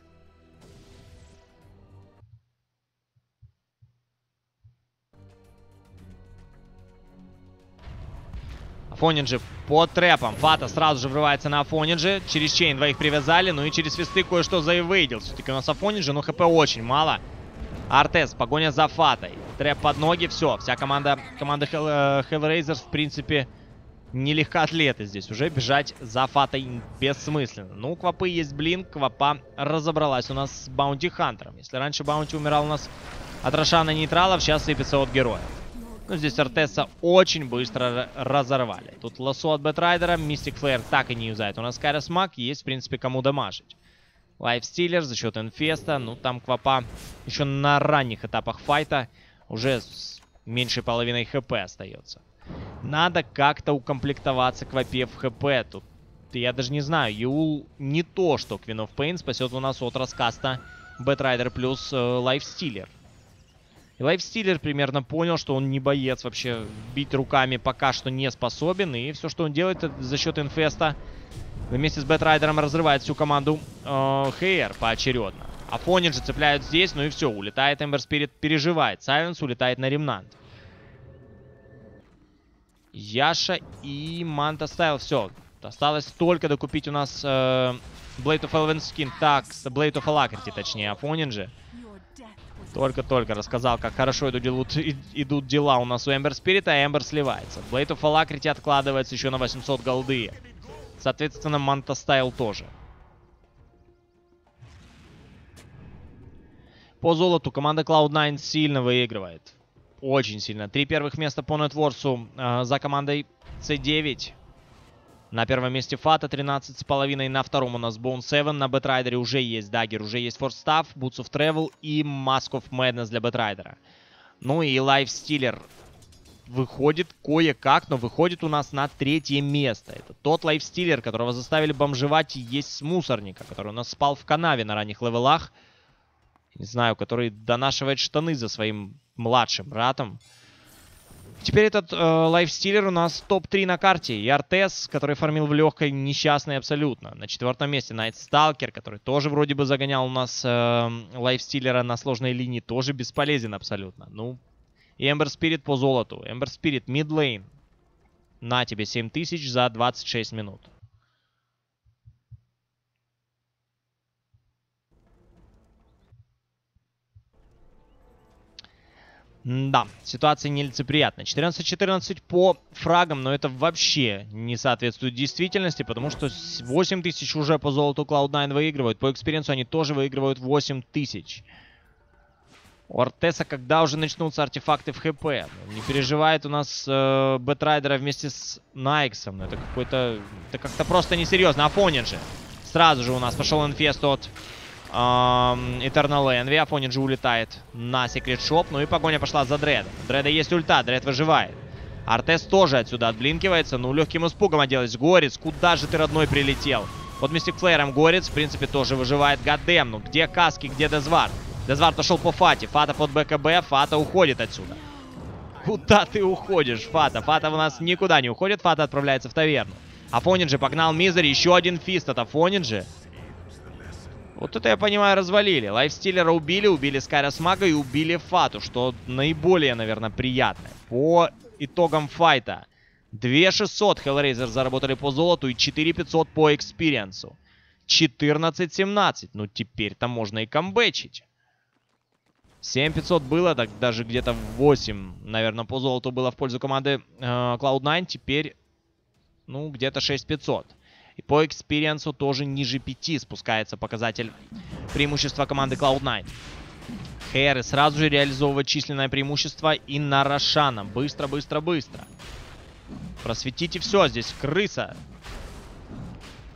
Афонинджи под трэпом. Фата сразу же врывается на Афонинджи. Через чейн двоих привязали. Ну и через фисты кое-что заэвейдил. Все-таки у нас Афонинджи, но хп очень мало. Артес, погоня за Фатой. Трэп под ноги, все. Вся команда, команда Hell, Hellraisers, в принципе, не легкоатлеты здесь. Уже бежать за Фатой бессмысленно. Ну, у Квапы есть блинк. Квапа разобралась у нас с Баунти Хантером. Если раньше Баунти умирал у нас от Рошана нейтралов, сейчас сыпется от героев. Ну, здесь Артеса очень быстро разорвали. Тут лассо от Бэтрайдера. Мистик Флэйр так и не юзает. У нас Кайрос Маг. Есть, в принципе, кому дамажить. Лайфстиллер за счет инфеста. Ну, там Квапа еще на ранних этапах файта уже с меньшей половиной хп остается. Надо как-то укомплектоваться Квапе в хп. Тут я даже не знаю. Юл не то, что Queen of Pain спасет у нас от раскаста Бэтрайдер плюс э, Лайфстиллер. И Лайфстиллер примерно понял, что он не боец вообще. Бить руками пока что не способен. И все, что он делает, это за счет инфеста вместе с Бэтрайдером разрывает всю команду э, ХР поочередно. Афонинджи цепляют здесь, ну и все. Улетает Эмбер Спирит, переживает. Сайленс улетает на Ремнант. Яша и Манта Стайл. Все. Осталось только докупить у нас э, Blade of Elven Skin. Так, Blade of Alacrity, точнее, Афонинджи. Только-только рассказал, как хорошо идут, идут дела у нас у Эмбер Спирита, а Эмбер сливается. Blade of Alacrity откладывается еще на восемьсот голды. Соответственно, Манта Стайл тоже. По золоту команда клауд найн сильно выигрывает. Очень сильно. Три первых места по нетворсу э, за командой си девять. На первом месте Фата тринадцать с половиной. На втором у нас Bone семь. На Бэтрайдере уже есть даггер, уже есть Force Staff, Boots of Travel и Mask of Madness для Бэтрайдера. Ну и Лайфстиллер выходит кое-как, но выходит у нас на третье место. Это тот Лайфстиллер, которого заставили бомжевать и есть с мусорника, который у нас спал в канаве на ранних левелах. Не знаю, который донашивает штаны за своим младшим братом. Теперь этот э, Лайфстиллер у нас топ три на карте. И Артес, который фармил в легкой, несчастный абсолютно. На четвертом месте Найт Сталкер, который тоже вроде бы загонял у нас э, Лайфстиллера на сложной линии, тоже бесполезен абсолютно. Ну, и Эмбер Спирит по золоту. Эмбер Спирит, мидлейн. На тебе семь тысяч за двадцать шесть минут. Да, ситуация нелицеприятная. четырнадцать четырнадцать по фрагам, но это вообще не соответствует действительности, потому что восемь тысяч уже по золоту клауд найн выигрывают. По экспириенсу они тоже выигрывают восемь тысяч. У Артеса когда уже начнутся артефакты в ХП? Не переживает у нас э, Бэтрайдера вместе с Найксом. Это какой-то... Это как-то просто несерьезно. Афонинджи. Сразу же у нас пошел инфест от... Eternal Envy. Афонинджи улетает на Secret Shop. Ну и погоня пошла за Дредом. Дреда есть ульта, Дред выживает. Артес тоже отсюда отблинкивается. Ну, легким испугом оделась. Горец, куда же ты, родной, прилетел? Под Мистик Флэйром Горец, в принципе, тоже выживает. Гаддем, ну где Каски, где Дезвард? Дезвард ушел по Фате. Фата под БКБ, Фата уходит отсюда. Куда ты уходишь, Фата? Фата у нас никуда не уходит. Фата отправляется в таверну. Афонинджи погнал Мизери. Еще один фист от Афонинджи. Вот это, я понимаю, развалили. Лайфстиллера убили, убили Скайрос Мага и убили Фату, что наиболее, наверное, приятное. По итогам файта. две тысячи шестьсот Hellraiser заработали по золоту и четыре тысячи пятьсот по экспириенсу. четырнадцать семнадцать. Ну, теперь-то можно и камбэчить. семь тысяч пятьсот было, так даже где-то восемь, наверное, по золоту было в пользу команды э, клауд найн. Теперь, ну, где-то шесть тысяч пятьсот. И по экспириенсу тоже ниже пяти спускается показатель преимущества команды клауд найн. Хэры сразу же реализовывает численное преимущество и на Рошана. Быстро, быстро, быстро. Просветите все, здесь крыса.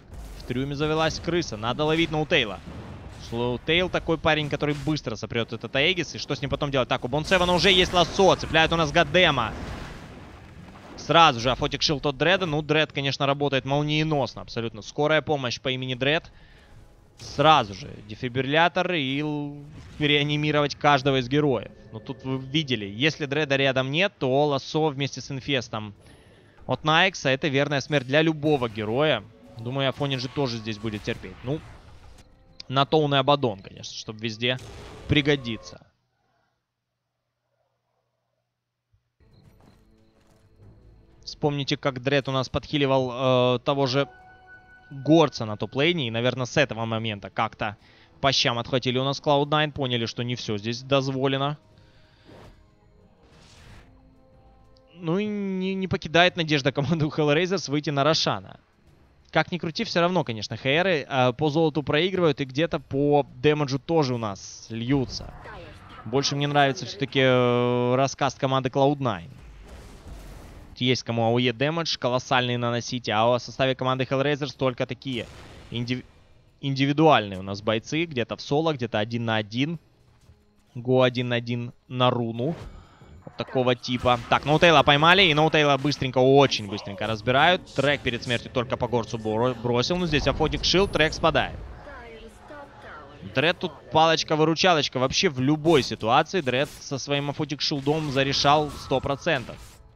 трюме завелась крыса. Надо ловить Ноутейла. Ноутейл такой парень, который быстро сопрет этот Аегис. И что с ним потом делать? Так, у Бонсевана уже есть лассо. Цепляет у нас Гаддема. Сразу же Афотик Шилд от Дреда. Ну, Дред, конечно, работает молниеносно. Абсолютно. Скорая помощь по имени Дред. Сразу же дефибриллятор и реанимировать каждого из героев. Ну, тут вы видели. Если Дреда рядом нет, то лассо вместе с инфестом от Найкса — это верная смерть для любого героя. Думаю, Афонин же тоже здесь будет терпеть. Ну, на то он и Абаддон, конечно, чтобы везде пригодиться. Вспомните, как Дред у нас подхиливал э, того же Горца на топ-лейне. И, наверное, с этого момента как-то по щам отхватили у нас клауд найн. Поняли, что не все здесь дозволено. Ну и не, не покидает надежда команду Hellraisers выйти на Рошана. Как ни крути, все равно, конечно, Хейры э, по золоту проигрывают. И где-то по дэмэджу тоже у нас льются. Больше мне нравится все-таки э, рассказ команды клауд найн. Есть кому АОЕ дэмэдж колоссальный наносить, а в составе команды Hellraisers только такие индив... индивидуальные у нас бойцы. Где-то в соло, где-то один на один. Го один на один на руну. Вот такого типа. Так, Ноутейла поймали, и Ноутейла быстренько, очень быстренько разбирают. Трек перед смертью только по горцу бросил. Но здесь Афотик Шилд, трек спадает. Дред тут палочка-выручалочка. Вообще в любой ситуации Дред со своим Афотик Шилдом зарешал сто процентов.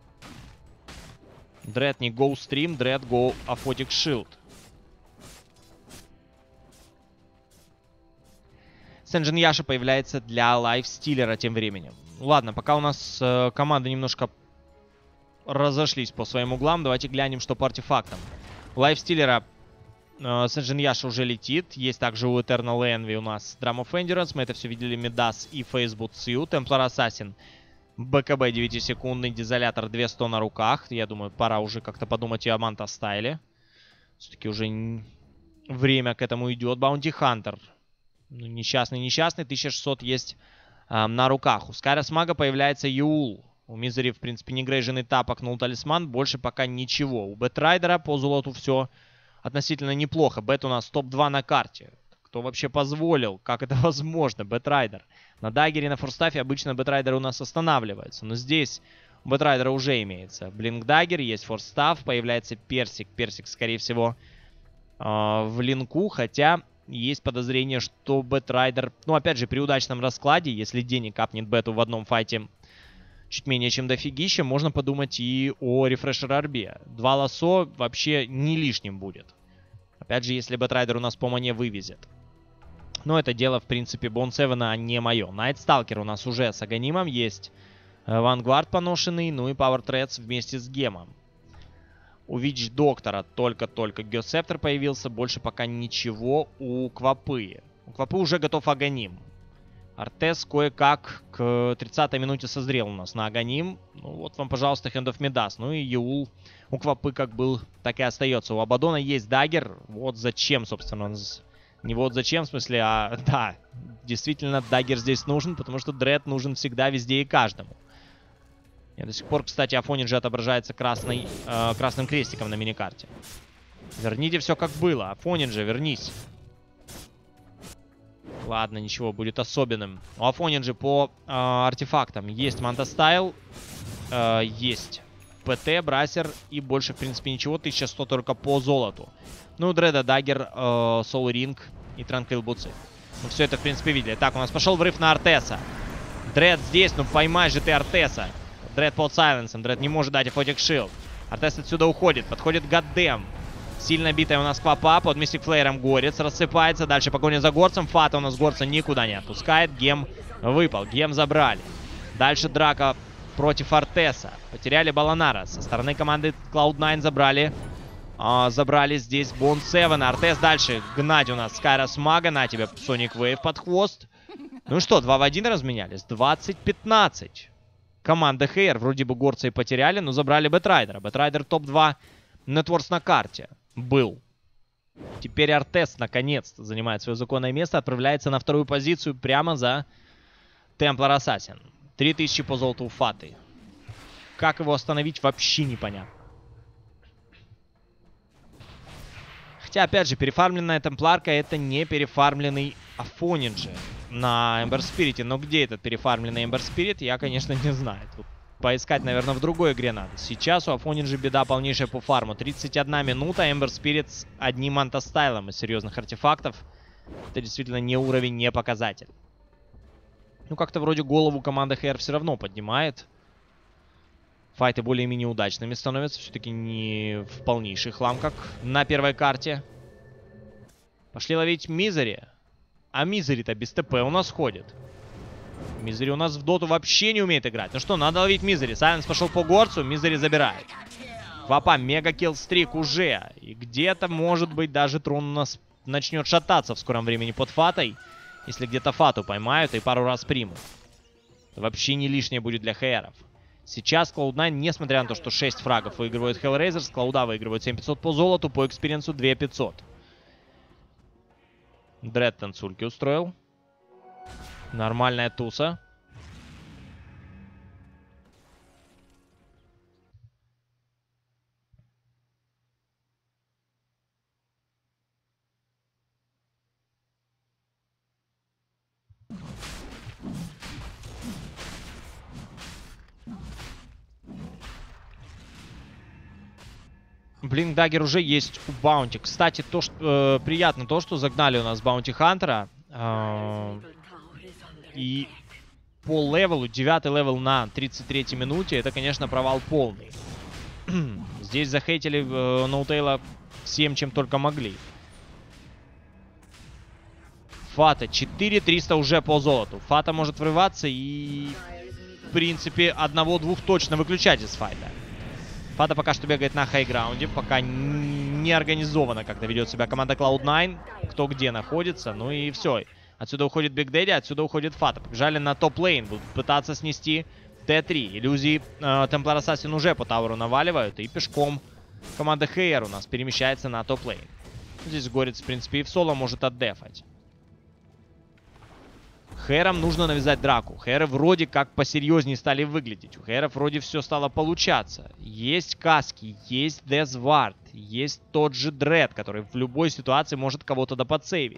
Дред не go stream, Дред go Афотик Shield. Сенджин Яша появляется для лайфстилера тем временем. Ладно, пока у нас э, команды немножко разошлись по своим углам, давайте глянем, что по артефактам. У лайфстилера э, Сенджин Яша уже летит. Есть также у Eternal Envy у нас Drum of Endurance. Мы это все видели, Медас и Facebook Сью. Templar Assassin. БКБ девятисекундный, дизолятор двести на руках. Я думаю, пора уже как-то подумать и о Манта стайле. Все-таки уже время к этому идет. Баунти Хантер. Ну, несчастный, несчастный. тысяча шестьсот есть э, на руках. У Скайрос Мага появляется Юул. У Мизери, в принципе, негрейженный тапок, нул талисман. Больше пока ничего. У Бэтрайдера по золоту все относительно неплохо. Бэт у нас топ два на карте. Кто вообще позволил? Как это возможно? Бэтрайдер. На даггере, на форстафе обычно Бэтрайдер у нас останавливается. Но здесь у Бэтрайдера уже имеется Блинк даггер, есть форстаф, появляется Персик. Персик, скорее всего, э, в линку. Хотя есть подозрение, что Бэтрайдер, ну, опять же, при удачном раскладе, если денег капнет Бэту в одном файте чуть менее чем дофигища, можно подумать и о рефрешер-арбе. Два лассо вообще не лишним будет. Опять же, если Бэтрайдер у нас по мане вывезет. Но это дело, в принципе, Бон Севена, а не мое. Найтсталкер у нас уже с Аганимом есть. Вангвард поношенный, ну и Power Threads вместе с Гемом. У Вич Доктора только-только Геосептор появился. Больше пока ничего у Квапы. У Квапы уже готов Аганим. Артес кое-как к тридцатой минуте созрел у нас на Аганим. Ну вот вам, пожалуйста, Hand of Midas. Ну и Юул у Квапы как был, так и остается. У Абаддона есть даггер. Вот зачем, собственно, он... Не вот зачем, в смысле, а да, действительно, даггер здесь нужен, потому что Дред нужен всегда, везде и каждому. И до сих пор, кстати, Афонин же отображается красной, э, красным крестиком на миникарте. Верните все как было. Афонин же, вернись. Ладно, ничего, будет особенным. У Афонин же по э, артефактам есть Манта Стайл, э, есть ПТ, Брасер и больше, в принципе, ничего. тысяча сто только по золоту. Ну, Дреда, Даггер, Соул Ринг и Транквил Буцы. Мы все это, в принципе, видели. Так, у нас пошел врыв на Артеса. Дред здесь, ну поймай же ты Артеса. Дред под сайленсом. Дред не может дать Афотик Шилд. Артес отсюда уходит. Подходит Гаддем. Сильно битая у нас Квапа. Под Мистик Флеером Горец. Рассыпается. Дальше погоня за Горцем. Фата у нас Горца никуда не отпускает. Гем выпал. Гем забрали. Дальше драка против Артеса. Потеряли Баланара. Со стороны команды клауд найн забрали... А, забрали здесь Бон Севена. Артес дальше гнать у нас Скайрос Мага. На тебе Соник Вейв под хвост. Ну что, два в один разменялись. двадцать пятнадцать. Команда Хейр. Вроде бы горца и потеряли, но забрали Бэтрайдера. Бэтрайдер топ два нетворс на карте. Был. Теперь Артес наконец-то занимает свое законное место. Отправляется на вторую позицию прямо за Templar Assassin. три тысячи по золоту у Фаты. Как его остановить, вообще непонятно. Хотя, опять же, перефармленная темпларка — это не перефармленный Афонинджи на Эмбер Спирите. Но где этот перефармленный Эмбер Спирит, я, конечно, не знаю. Тут поискать, наверное, в другой игре надо. Сейчас у Афонинджи беда полнейшая по фарму. тридцать одна минута, Эмбер Спирит с одним антастайлом из серьезных артефактов. Это действительно не уровень, не показатель. Ну, как-то вроде голову команда ХР все равно поднимает. Файты более-менее удачными становятся. Все-таки не в полнейший хлам, как на первой карте. Пошли ловить Мизери. А Мизери-то без ТП у нас ходит. Мизери у нас в доту вообще не умеет играть. Ну что, надо ловить Мизери. Сайленс пошел по горцу, Мизери забирает. Вапа, мега-килл-стрик уже. И где-то, может быть, даже трон у нас начнет шататься в скором времени под Фатой. Если где-то Фату поймают и пару раз примут. Вообще не лишнее будет для ХРов. Сейчас клауд найн, несмотря на то, что шесть фрагов выигрывает Hellraisers, Клауда выигрывает семь тысяч пятьсот по золоту, по экспириенсу две тысячи пятьсот. Дред танцульки устроил. Нормальная туса. Блин, Даггер уже есть у Баунти. Кстати, то, что, э, приятно то, что загнали у нас Баунти Хантера. Э, и по левелу, девятый левел на тридцать третьей минуте, это, конечно, провал полный. Здесь захейтили э, Ноутейла всем, чем только могли. Фата, четыре тысячи триста уже по золоту. Фата может врываться и, в принципе, одного-двух точно выключать из файта. Фата пока что бегает на хайграунде, пока не организованно как-то ведет себя команда клауд найн. Кто где находится, ну и все. Отсюда уходит Биг Дэдди, отсюда уходит Фата. Побежали на топ-лейн, будут пытаться снести Т три. Иллюзии э, Темплар Ассасин уже по тауру наваливают, и пешком команда ХР у нас перемещается на топ-лейн. Здесь Горец, в принципе, и в соло может отдефать. ХРам нужно навязать драку. ХРы вроде как посерьезнее стали выглядеть. У ХРов вроде все стало получаться. Есть каски, есть Дезвард, есть тот же Дред, который в любой ситуации может кого-то доподсейвить.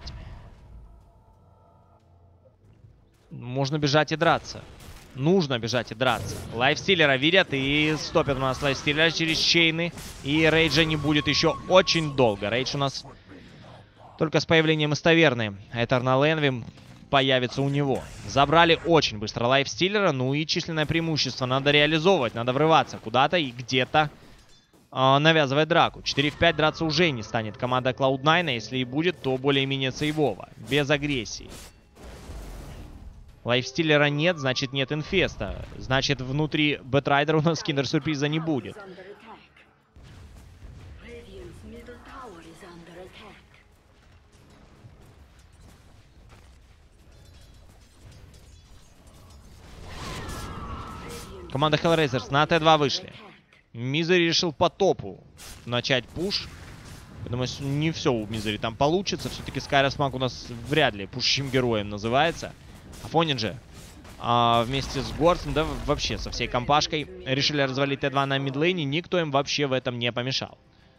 Можно бежать и драться. Нужно бежать и драться. Лайфстиллера видят и стопят у нас лайфстиллера через чейны. И рейджа не будет еще очень долго. Рейдж у нас только с появлением Истоверны. Этернал Энви появится у него. Забрали очень быстро лайфстиллера. Ну и численное преимущество надо реализовывать. Надо врываться куда-то и где-то э, навязывать драку. четыре в пять драться уже не станет команда клауд найн. Если и будет, то более-менее сейвово. Без агрессии. Лайфстиллера нет, значит нет инфеста. Значит внутри Бэтрайдера у нас киндер-сюрприза не будет. Команда Hellraisers на Т два вышли. Мизери решил по топу начать пуш. Я думаю, не все у Мизери там получится. Все-таки Скайрос Маг у нас вряд ли пушащим героем называется. Афонинджи а, вместе с Горцем, да вообще со всей компашкой, решили развалить Т два на мидлейне. Никто им вообще в этом не помешал.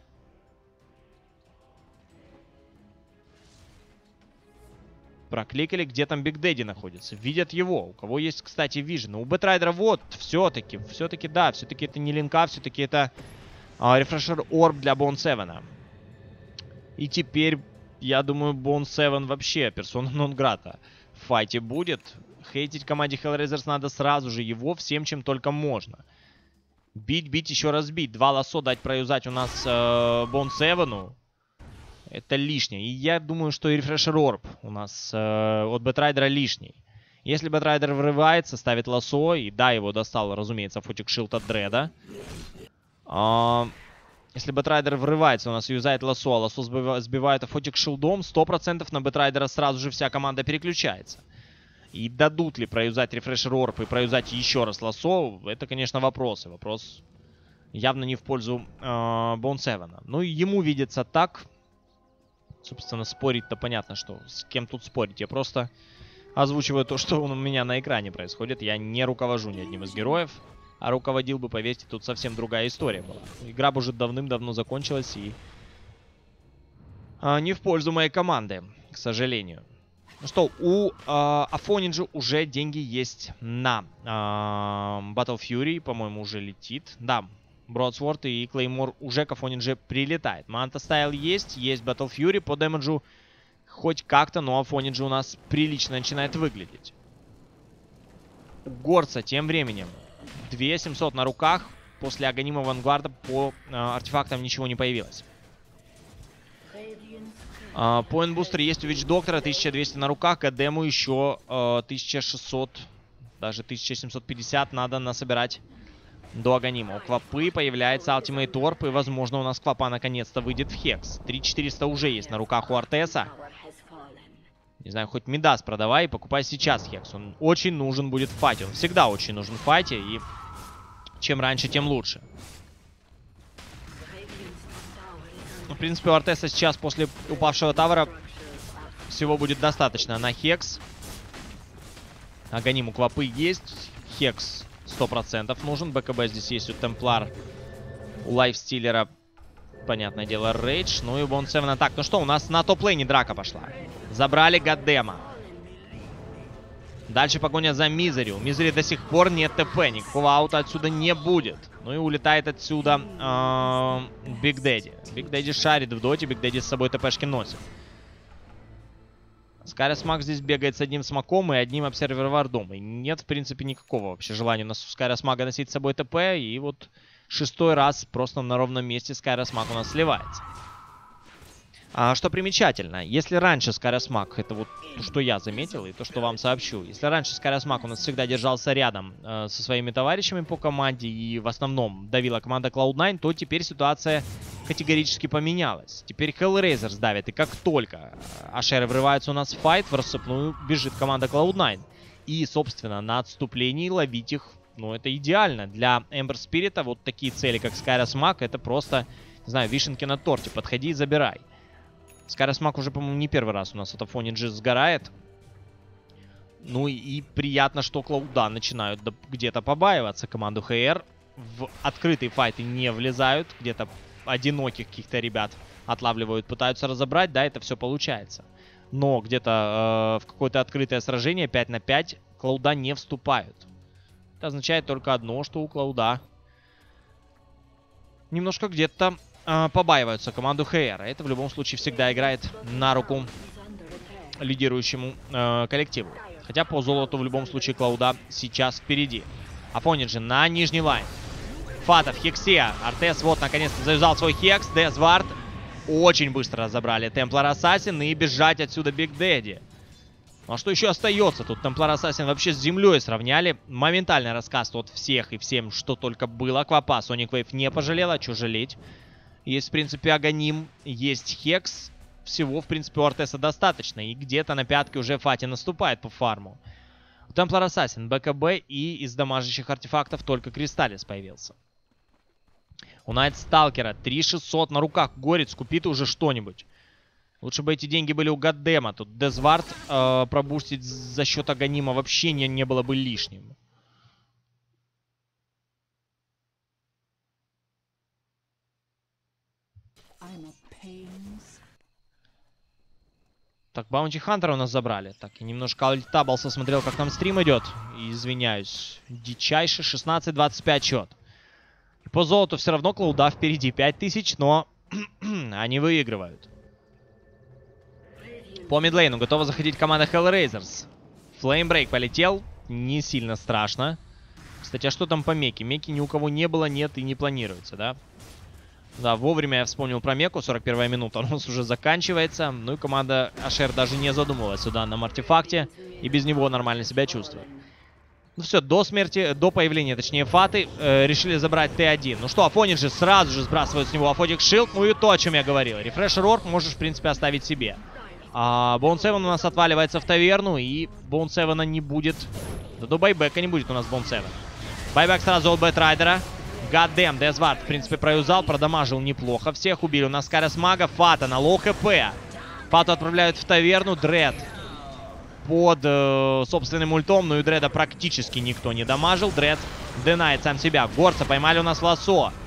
Прокликали, где там Биг Дэдди находится. Видят его. У кого есть, кстати, вижен. У Бэтрайдера вот, все-таки, все-таки, да, все-таки это не линка, все-таки это а, рефрешер орб для Бон Севена. И теперь, я думаю, Бон Севен вообще персона нон-грата в файте будет. Хейтить команде Hellraisers надо сразу же его всем, чем только можно. Бить, бить, еще раз бить. Два лассо дать проюзать у нас э, Бон Севену. Это лишнее. И я думаю, что и рефрешер орб у нас э, от Бэтрайдера лишний. Если Бэтрайдер врывается, ставит лассо, и да, его достал, разумеется, фотик шилд от Дреда. А, если Бэтрайдер врывается, у нас юзает лассо, а лассо сбива, сбивает фотик шилдом, сто процентов на Бэтрайдера сразу же вся команда переключается. И дадут ли проюзать рефрешер орб и проюзать еще раз лассо, это, конечно, вопросы. Вопрос явно не в пользу э, Бон Севена. Ну, ему видится так. Собственно, спорить-то понятно, что с кем тут спорить. Я просто озвучиваю то, что у меня на экране происходит. Я не руковожу ни одним из героев. А руководил бы, поверьте, тут совсем другая история была. Игра бы уже давным-давно закончилась, и А, не в пользу моей команды, к сожалению. Ну что, у э, Афонинджи уже деньги есть на э, Battle Fury, по-моему, уже летит. Да, Broadsword и Claymore уже к Афонинджи прилетает. Манта Стайл есть, есть Battle Fury по дэмэджу хоть как-то, но Афонинджи у нас прилично начинает выглядеть. У Горца тем временем две тысячи семьсот на руках, после Аганима Вангварда по э, артефактам ничего не появилось. Uh, по инбустеру есть у Вич-доктора тысяча двести на руках, к дему еще uh, тысяча шестьсот, даже тысяча семьсот пятьдесят надо насобирать до Аганима. У Квапы появляется Ultimate Orb, и возможно у нас Квапа наконец-то выйдет в Хекс. три тысячи четыреста уже есть на руках у Артеса. Не знаю, хоть Мидас продавай и покупай сейчас Хекс. Он очень нужен будет в файте, он всегда очень нужен в файте, и чем раньше, тем лучше. Ну, в принципе, у Артеса сейчас после упавшего тавра всего будет достаточно на Хекс. Аганим у Квапы есть. Хекс сто процентов нужен. БКБ здесь есть у Темплар. У Лайфстиллера, понятное дело, Рейдж. Ну и у Бон Севена. Так, ну что, у нас на топ-лейне драка пошла. Забрали Гаддема. Дальше погоня за Мизери. У Мизери до сих пор нет ТП. Никакого аута отсюда не будет. Ну и улетает отсюда Биг Дэдди. Биг Дэдди шарит в доте. Биг Дэдди с собой ТПшки носит. Скайрос Маг здесь бегает с одним смоком и одним обсервер вардом. И нет, в принципе, никакого вообще желания у нас у Скайрос Мага носить с собой ТП. И вот шестой раз просто на ровном месте Скайрос Маг у нас сливается. А, что примечательно, если раньше Скайрос Маг, это вот то, что я заметил и то, что вам сообщу. Если раньше Скайрос Маг у нас всегда держался рядом э, со своими товарищами по команде и в основном давила команда клауд найн, то теперь ситуация категорически поменялась. Теперь Hellraisers давит, и как только Ашеры врываются у нас в файт, в рассыпную бежит команда клауд найн. И, собственно, на отступлении ловить их, ну, это идеально. Для Ember Spirit вот такие цели, как Скайрос Маг, это просто, не знаю, вишенки на торте. Подходи и забирай. Скайрос Маг уже, по-моему, не первый раз у нас от Афонинджи сгорает. Ну и приятно, что Клауда начинают где-то побаиваться команду ХР. В открытые файты не влезают. Где-то одиноких каких-то ребят отлавливают, пытаются разобрать. Да, это все получается. Но где-то э, в какое-то открытое сражение пять на пять Клауда не вступают. Это означает только одно, что у Клауда немножко где-то побаиваются команду ХР. Это в любом случае всегда играет на руку лидирующему э, коллективу. Хотя по золоту в любом случае Клауда сейчас впереди. Афонинджи на нижний лайн. Фата в Хексе. Артес вот наконец-то завязал свой Хекс. Дезвард очень быстро разобрали Темплар Ассасин и бежать отсюда Биг Дэдди. Ну а что еще остается? Тут Темплар Ассасин вообще с землей сравняли. Моментальный рассказ от всех и всем, что только было. Квапа Соник Вейв не пожалела, что жалеть. Есть, в принципе, Аганим, есть Хекс. Всего, в принципе, у Артеса достаточно. И где-то на пятке уже Фати наступает по фарму. У Темплар Ассасин БКБ и из дамажащих артефактов только Кристаллис появился. У Найт Сталкера три тысячи шестьсот на руках. Горец, купи-то уже что-нибудь. Лучше бы эти деньги были у Гаддема. Тут Дезвард э, пробустить за счет Аганима вообще не, не было бы лишним. Так, Баунти Хантера у нас забрали. Так, я немножко альтабался, смотрел, как там стрим идет. И извиняюсь. Дичайше шестнадцать двадцать пять счет. И по золоту все равно Клауда впереди пять тысяч, но они выигрывают. По мидлейну готова заходить команда Hellraisers. Флеймбрейк полетел. Не сильно страшно. Кстати, а что там по Меке? Меки ни у кого не было, нет и не планируется, да? Да, вовремя я вспомнил про Меку. сорок первая минута у нас уже заканчивается. Ну и команда Ашер даже не задумывалась о данном артефакте. И без него нормально себя чувствует. Ну все, до смерти, до появления, точнее, Фаты, э, решили забрать Т один. Ну что, Афонинджи сразу же сбрасывают с него Афотик Шилд. Ну и то, о чем я говорил. Рефрешер Орб можешь, в принципе, оставить себе. А Боун Севен у нас отваливается в таверну. И Боун Севена не будет. Да до байбека не будет у нас Боун Севен. Байбек сразу от Бэтрайдера. Гаддем, Дезвард, в принципе, проюзал, продамажил неплохо. Всех убили. У нас Скайрос Мага, Фата на лоу хп. Фату отправляют в таверну. Дред под э, собственным ультом. Ну и Дреда практически никто не дамажил. Дред денает сам себя. Горца поймали у нас в лассо.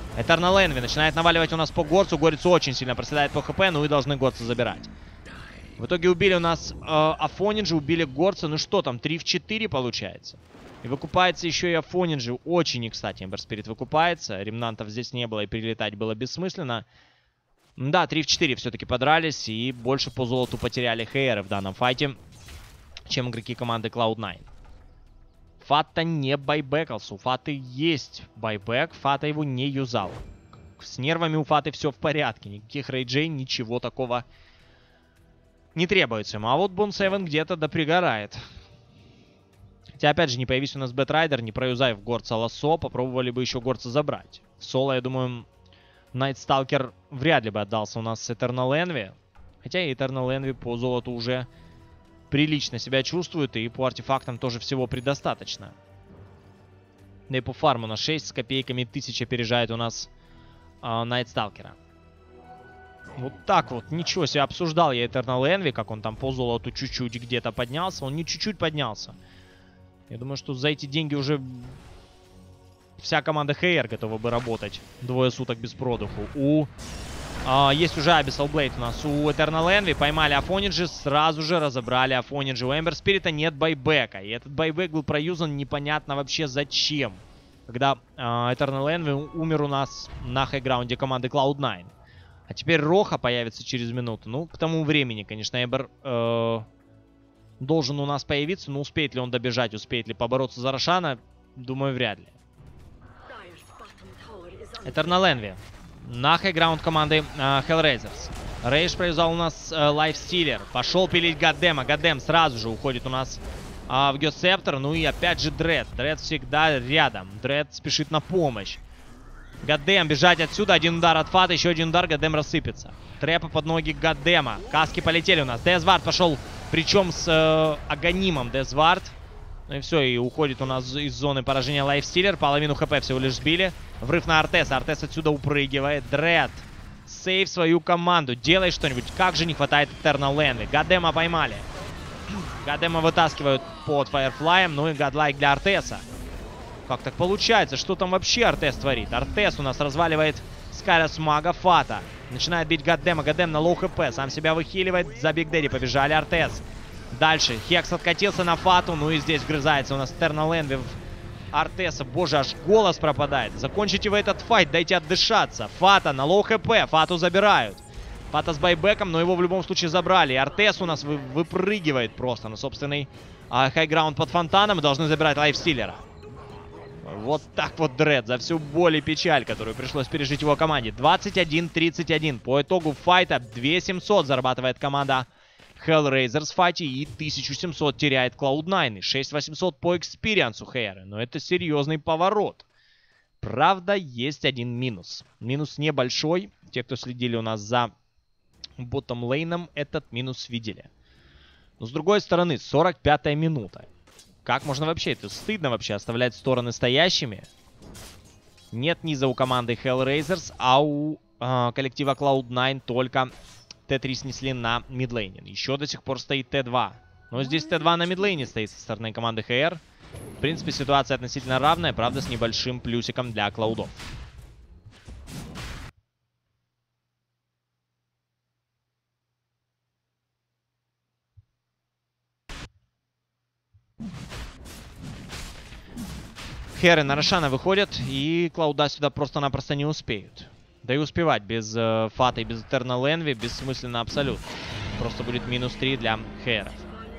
Eternal Envy начинает наваливать у нас по Горцу. Горец очень сильно проседает по хп, ну и должны Горца забирать. В итоге убили у нас э, Афониджи, убили Горца. Ну что там, три в четыре получается. И выкупается еще и Афониджи. Очень не кстати Эмбер Спирит выкупается. Ремнантов здесь не было и перелетать было бессмысленно. Да, три в четыре все-таки подрались. И больше по золоту потеряли Хейеры в данном файте, чем игроки команды клауд найн. Фата не байбекался. У Фаты есть байбек. Фата его не юзал. С нервами у Фаты все в порядке. Никаких рейджей, ничего такого не требуется ему. А вот Бон Севен где-то допригорает. Хотя, опять же, не появись у нас Бэтрайдер, не проюзай в Горца лассо, попробовали бы еще Горца забрать. В соло, я думаю, Найтсталкер вряд ли бы отдался у нас с Eternal Envy. Хотя и Eternal Envy по золоту уже прилично себя чувствует, и по артефактам тоже всего предостаточно. Да и по фарму на шесть с копейками тысяч опережает у нас Найтсталкера. Вот так вот, ничего себе, обсуждал я Eternal Envy, как он там по золоту чуть-чуть где-то поднялся. Он не чуть-чуть поднялся. Я думаю, что за эти деньги уже вся команда Хей Ар готова бы работать двое суток без продыху. У... А, есть уже Abyssal Blade у нас. У Eternal Envy поймали Афониджи, сразу же разобрали Афониджи. У Эмбер Спирита нет байбека. И этот байбек был проюзан непонятно вообще зачем. Когда а, Eternal Envy умер у нас на хайграунде команды клауд найн. А теперь Роха появится через минуту. Ну, к тому времени, конечно, Эмбер э, должен у нас появиться. Но успеет ли он добежать, успеет ли побороться за Рошана, думаю, вряд ли. Eternal Envy на хайграунд команды э, Hellraisers. Рейдж произвел у нас э, Лайфстиллер. Пошел пилить Гаддема. Гаддем сразу же уходит у нас э, в Гёсептор. Ну и опять же Дред. Дред всегда рядом. Дред спешит на помощь. Гаддем, бежать отсюда. Один удар от Фата, еще один удар. Гаддем рассыпется. Трэпа под ноги Гаддема. Каски полетели у нас. Дезвард пошел, причем с э, Аганимом. Дезвард. Ну и все, и уходит у нас из зоны поражения Лайфстиллер. Половину хп всего лишь сбили. Врыв на Артеса. Артес отсюда упрыгивает. Дред. Сейв свою команду. Делай что-нибудь. Как же не хватает Eternal Envy. Гаддема поймали. Гаддема вытаскивают под Фаерфлаем. Ну и гадлайк для Артеса. Как так получается? Что там вообще Артес творит? Артес у нас разваливает Скайрос Мага. Фата начинает бить Гаддема. Гаддем на лоу хп. Сам себя выхиливает. За Биг Дэдди побежали. Артес. Дальше. Хекс откатился на Фату. Ну и здесь вгрызается у нас Eternal Envy в Артеса. Боже, аж голос пропадает. Закончите вы этот файт. Дайте отдышаться. Фата на лоу хп. Фату забирают. Фата с байбеком, но его в любом случае забрали. И Артес у нас вы, выпрыгивает просто на собственный а, хайграунд под фонтаном. И должны забирать Лайфстиллера. Вот так вот Дред за всю боль и печаль, которую пришлось пережить его команде. двадцать один тридцать один. По итогу файта две тысячи семьсот зарабатывает команда Hellraisers в файте и тысячу семьсот теряет клауд найн. И шесть тысяч восемьсот по экспириенсу Хейры. Но это серьезный поворот. Правда, есть один минус. Минус небольшой. Те, кто следили у нас за ботом лейном, этот минус видели. Но с другой стороны, сорок пятая минута. Как можно вообще? Это стыдно вообще оставлять стороны стоящими. Нет низа у команды Hellraisers, а у э, коллектива клауд найн только тэ три снесли на мидлейне. Еще до сих пор стоит тэ два. Но здесь тэ два на мидлейне стоит со стороны команды Хей Ар. В принципе, ситуация относительно равная, правда, с небольшим плюсиком для клаудов. Херы на Рошана выходят, и клауда сюда просто-напросто не успеют. Да и успевать без э, Фата и без Eternal Envy бессмысленно абсолютно. Просто будет минус три для Хейров.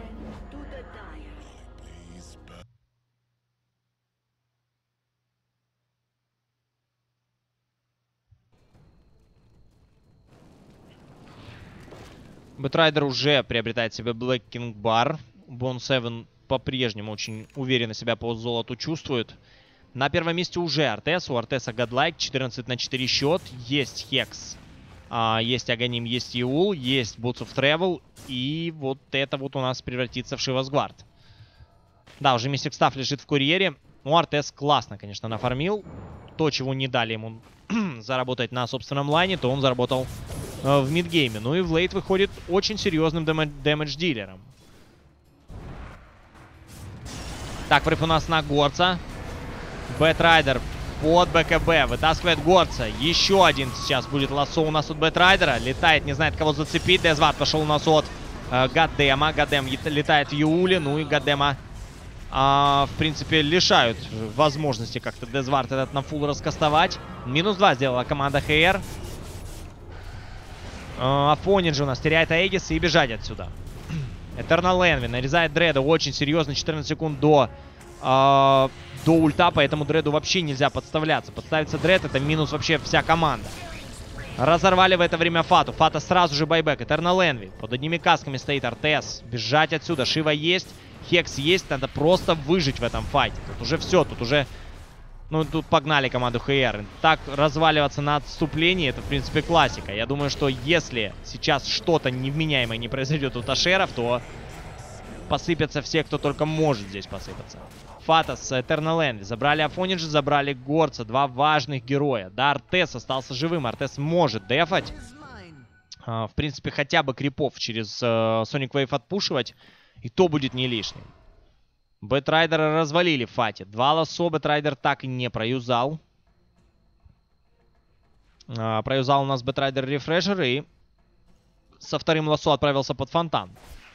Бэтрайдер уже приобретает себе Black King Bar. Бон Севен по-прежнему очень уверенно себя по золоту чувствует. На первом месте уже Артес. У Артеса Godlike четырнадцать на четыре счет. Есть Хекс, а, есть Аганим, есть Иул, есть Boots of Travel. И вот это вот у нас превратится в Шивас Гвард. Да, уже Мистик Стафф лежит в курьере. Ну, Артес классно, конечно, нафармил. То, чего не дали ему заработать на собственном лайне, то он заработал э, в мидгейме. Ну и в лейт выходит очень серьезным дэмэдж-дилером. Так, врыв у нас на Горца. Бэтрайдер под БКБ. Вытаскивает Горца. Еще один сейчас будет лассо у нас от Бэтрайдера. Летает, не знает, кого зацепить. Дезвард пошел у нас от э, Гаддема. Гаддем летает в Юуле. Ну и Гаддема, э, в принципе, лишают возможности как-то Дезвард этот на фулл раскастовать. Минус два сделала команда ХР. Э, Афонин же у нас теряет Аегис и бежать отсюда. Этернал Энви нарезает Дреда очень серьезно. четырнадцать секунд до... Э, до ульта, поэтому Дреду вообще нельзя подставляться. Подставится Дред, это минус вообще вся команда. Разорвали в это время Фату. Фата сразу же байбек. Этернал Энви. Под одними касками стоит Артес. Бежать отсюда. Шива есть. Хекс есть. Надо просто выжить в этом файте. Тут уже все. Тут уже... Ну, тут погнали команду ХР. Так разваливаться на отступлении, это, в принципе, классика. Я думаю, что если сейчас что-то невменяемое не произойдет у Ташеров, то посыпятся все, кто только может здесь посыпаться. Фата с Этернал Энви. Забрали Афониджа, забрали Горца. Два важных героя. Да, Артес остался живым. Артес может дефать. А, в принципе, хотя бы крипов через а, Sonic Wave отпушивать. И то будет не лишним. Бэтрайдера развалили в Фате. Два лассо Бэтрайдер так и не проюзал. А, проюзал у нас Бэтрайдер рефрешер. И со вторым лассо отправился под фонтан.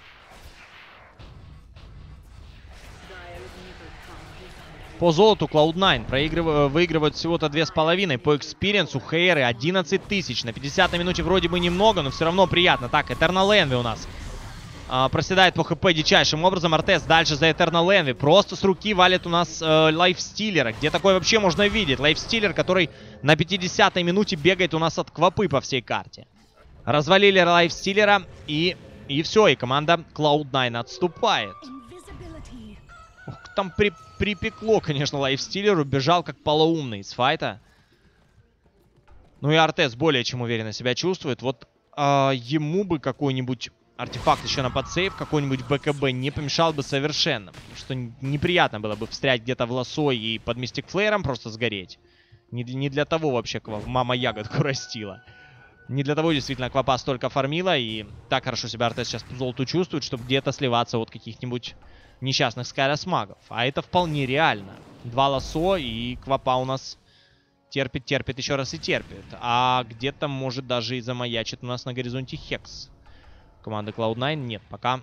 По золоту клауд найн проигрыв... выигрывают всего-то две с половиной. По экспириенсу ХР одиннадцать тысяч. На пятидесятой минуте вроде бы немного, но все равно приятно. Так, Этернал Энви у нас а, проседает по ХП дичайшим образом. Артес дальше за Этернал Энви. Просто с руки валит у нас э, Лайфстиллера. Где такое вообще можно видеть? Лайфстиллер, который на пятидесятой минуте бегает у нас от Квапы по всей карте. Развалили Лайфстиллера и, и все. И команда клауд найн отступает. Ух, там при, припекло, конечно, Лайфстиллеру. Бежал как полоумный из файта. Ну и Артес более чем уверенно себя чувствует. Вот э, ему бы какой-нибудь артефакт еще на подсейв, какой-нибудь БКБ не помешал бы совершенно. Потому что неприятно было бы встрять где-то в лассо и под Мистик Флеером просто сгореть. Не, не для того вообще мама ягодку растила. Не для того действительно Квапа столько фармила. И так хорошо себя Артес сейчас по золоту чувствует, чтобы где-то сливаться от каких-нибудь несчастных скайрос-магов. А это вполне реально. Два лассо, и Квапа у нас терпит, терпит, еще раз и терпит. А где-то может даже и замаячит у нас на горизонте Хекс. Команда клауд найн нет, пока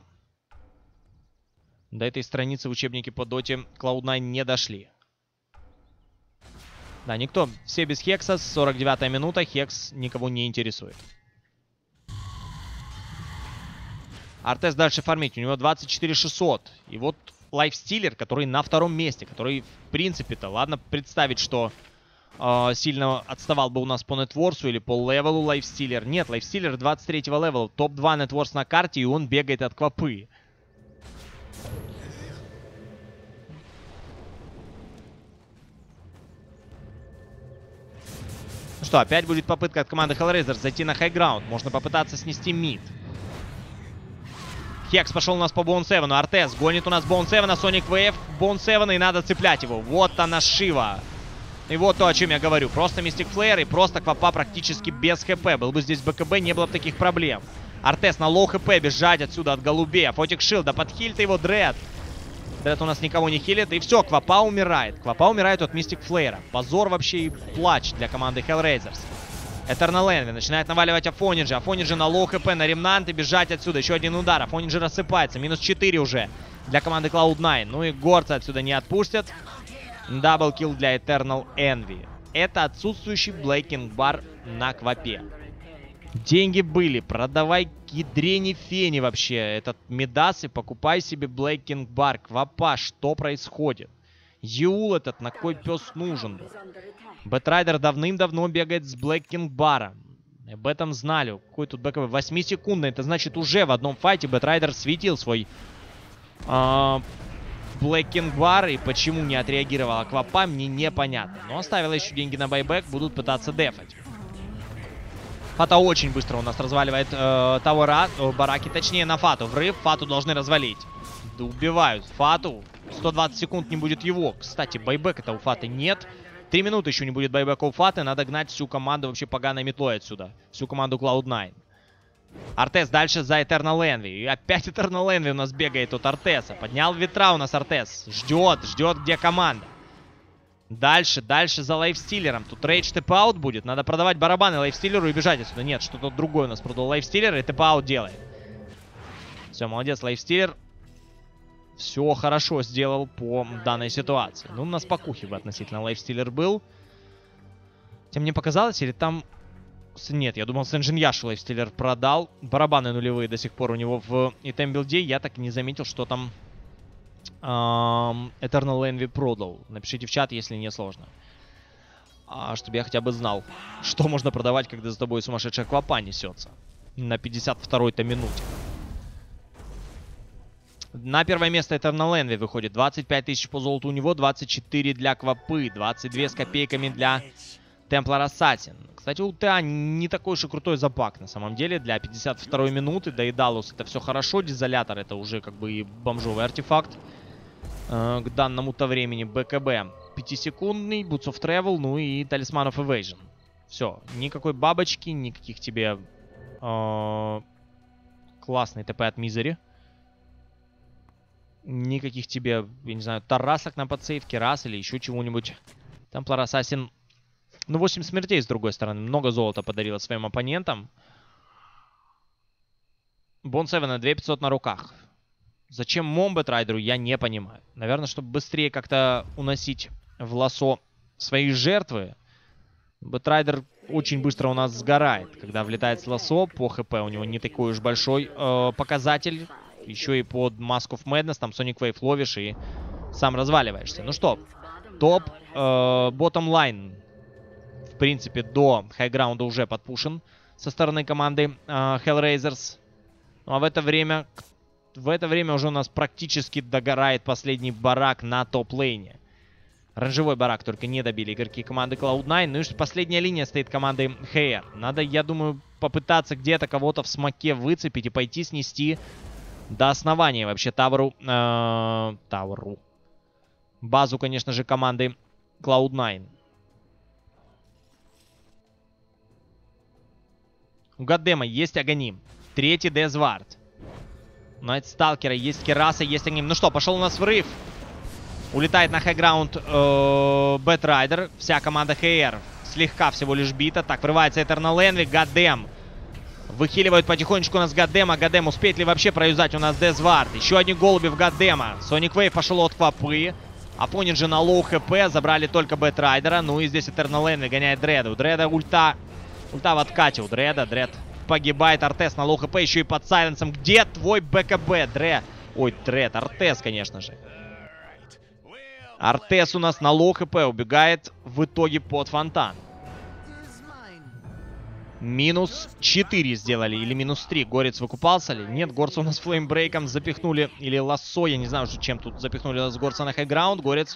до этой страницы в учебнике по доте клауд найн не дошли. Да, никто, все без Хекса, сорок девятая минута, Хекс никого не интересует. Артес дальше фармить, у него двадцать четыре шестьсот. И вот Лайфстиллер, который на втором месте, который, в принципе-то, ладно представить, что э, сильно отставал бы у нас по нетворсу или по левелу Лайфстиллер. Нет, Лайфстиллер двадцать третьего левела, топ два нетворс на карте, и он бегает от Квапы. Ну что, опять будет попытка от команды Hellraiser зайти на хайграунд. Можно попытаться снести мид. Хекс пошел у нас по Боун севену. Артес гонит у нас Боун севена, Sonic Wave, Боун севена, и надо цеплять его. Вот она Шива. И вот то, о чем я говорю. Просто Мистик Флеер и просто Квапа практически без ХП. Был бы здесь БКБ, не было бы таких проблем. Артес на лоу ХП, бежать отсюда от голубей. Фотик Шилд, да подхилит его Дред. Дред у нас никого не хилит. И все, Квапа умирает. Квапа умирает от Мистик Флеера. Позор вообще и плач для команды Hellraisers. Этернал Энви начинает наваливать Афониджа. Афониджа на лоу хп, на ремнант и бежать отсюда. Еще один удар. Афониджа рассыпается. Минус четыре уже для команды клауд найн. Ну и Горца отсюда не отпустят. Даблкилл для Этернал Энви. Это отсутствующий Блейкинг Бар на Квапе. Деньги были. Продавай ядрени фени вообще этот Мидас и покупай себе Блейкинг Бар. Квапа, что происходит? Юл этот на кой пес нужен был? Бэтрайдер давным-давно бегает с Блэккинг Баром. Об этом знали. Какой тут БКБ? восьмисекундный. Это значит, уже в одном файте Бэтрайдер светил свой э, Блэккинг Бар. И почему не отреагировала Квапа, мне непонятно. Но оставила еще деньги на байбек. Будут пытаться дефать. Фата очень быстро у нас разваливает э, товара, э, бараки. Точнее, на Фату. Врыв. Фату должны развалить. Да убивают Фату. сто двадцать секунд не будет его. Кстати, байбека-то у Фаты нет. Три минуты еще не будет байбека у Фаты. Надо гнать всю команду вообще поганой метлой отсюда. Всю команду клауд найн. Артес дальше за Этернал Энви. И опять Этернал Энви у нас бегает от Артеса. Поднял ветра у нас Артес. Ждет, ждет, где команда. Дальше, дальше за лайфстиллером. Тут рейдж тэп-аут будет. Надо продавать барабаны лайфстиллеру и бежать отсюда. Нет, что-то другое у нас продал лайфстиллер и тэп-аут делает. Все, молодец, лайфстиллер. Все хорошо сделал по данной ситуации. Ну, у нас покухи бы относительно лайфстиллер был. Тебе мне показалось, или там... Нет, я думал, Сэнжиньяшу лайфстиллер продал. Барабаны нулевые до сих пор у него в итем-билде. Я так и не заметил, что там эм, Eternal Envy продал. Напишите в чат, если не сложно. А, чтобы я хотя бы знал, что можно продавать, когда за тобой сумасшедшая квапа несется. На пятьдесят второй-то минуте. На первое место Eternal Envy выходит. двадцать пять тысяч по золоту у него, двадцать четыре для квапы, двадцать два с копейками для Templar Assassin. Кстати, у ТА не такой уж и крутой запак на самом деле. Для пятьдесят второй минуты, да и Далус это все хорошо. Дизолятор это уже как бы и бомжовый артефакт. Э, к данному-то времени БКБ пятисекундный, Boots of Travel, ну и Talisman of Evasion. Все, никакой бабочки, никаких тебе э, классный ТП от Мизери. Никаких тебе, я не знаю, тарасок на подсейвке, раз или еще чего-нибудь. Templar Assassin... Ну, восемь смертей, с другой стороны. Много золота подарила своим оппонентам. Бон семь на две тысячи пятьсот на руках. Зачем мом Бэтрайдеру, я не понимаю. Наверное, чтобы быстрее как-то уносить в лосо свои жертвы. Бэтрайдер очень быстро у нас сгорает. Когда влетает с лосо, по хп у него не такой уж большой э, показатель. Еще и под Mask of Madness, там Sonic Wave ловишь и сам разваливаешься. Ну что, топ, э, ботом лайн. В принципе, до хайграунда уже подпушен со стороны команды э, Hellraisers. Ну а в это время, в это время уже у нас практически догорает последний барак на топ-лейне. Оранжевой барак только не добили игроки команды клауд найн. Ну и последняя линия стоит команды эйч ар. Надо, я думаю, попытаться где-то кого-то в смоке выцепить и пойти снести до основания вообще Таверу. Э, Таверу. Базу, конечно же, команды клауд найн. У Гаддема есть Аганим. Третий Дезвард. У Найтсталкера есть Кераса, есть Аганим. Ну что, пошел у нас врыв. Улетает на хайграунд э, Бэтрайдер. Вся команда эйч ар слегка всего лишь бита. Так, врывается Eternal Envy. Гаддем. Выхиливают потихонечку у нас Гаддема. Гаддем успеет ли вообще проюзать у нас Дезвард? Еще одни голуби в Гаддема. Соник Вейв пошел от квапы. Оппонент же на лоу хп. Забрали только Бэтрайдера. Ну и здесь Eternal Envy гоняет Дреда. У Дреда ульта... Ульта в откате у Дреда. Дред погибает. Артес на лоу хп. Еще и под сайленсом. Где твой БКБ, Дре? Ой, Дред. Артес, конечно же. Артес у нас на лоу хп убегает в итоге под фонтан. Минус четыре сделали. Или минус три. Горец выкупался ли? Нет, Горца у нас флеймбрейком запихнули. Или лассо. Я не знаю, чем тут запихнули нас Горца на хайграунд. Горец.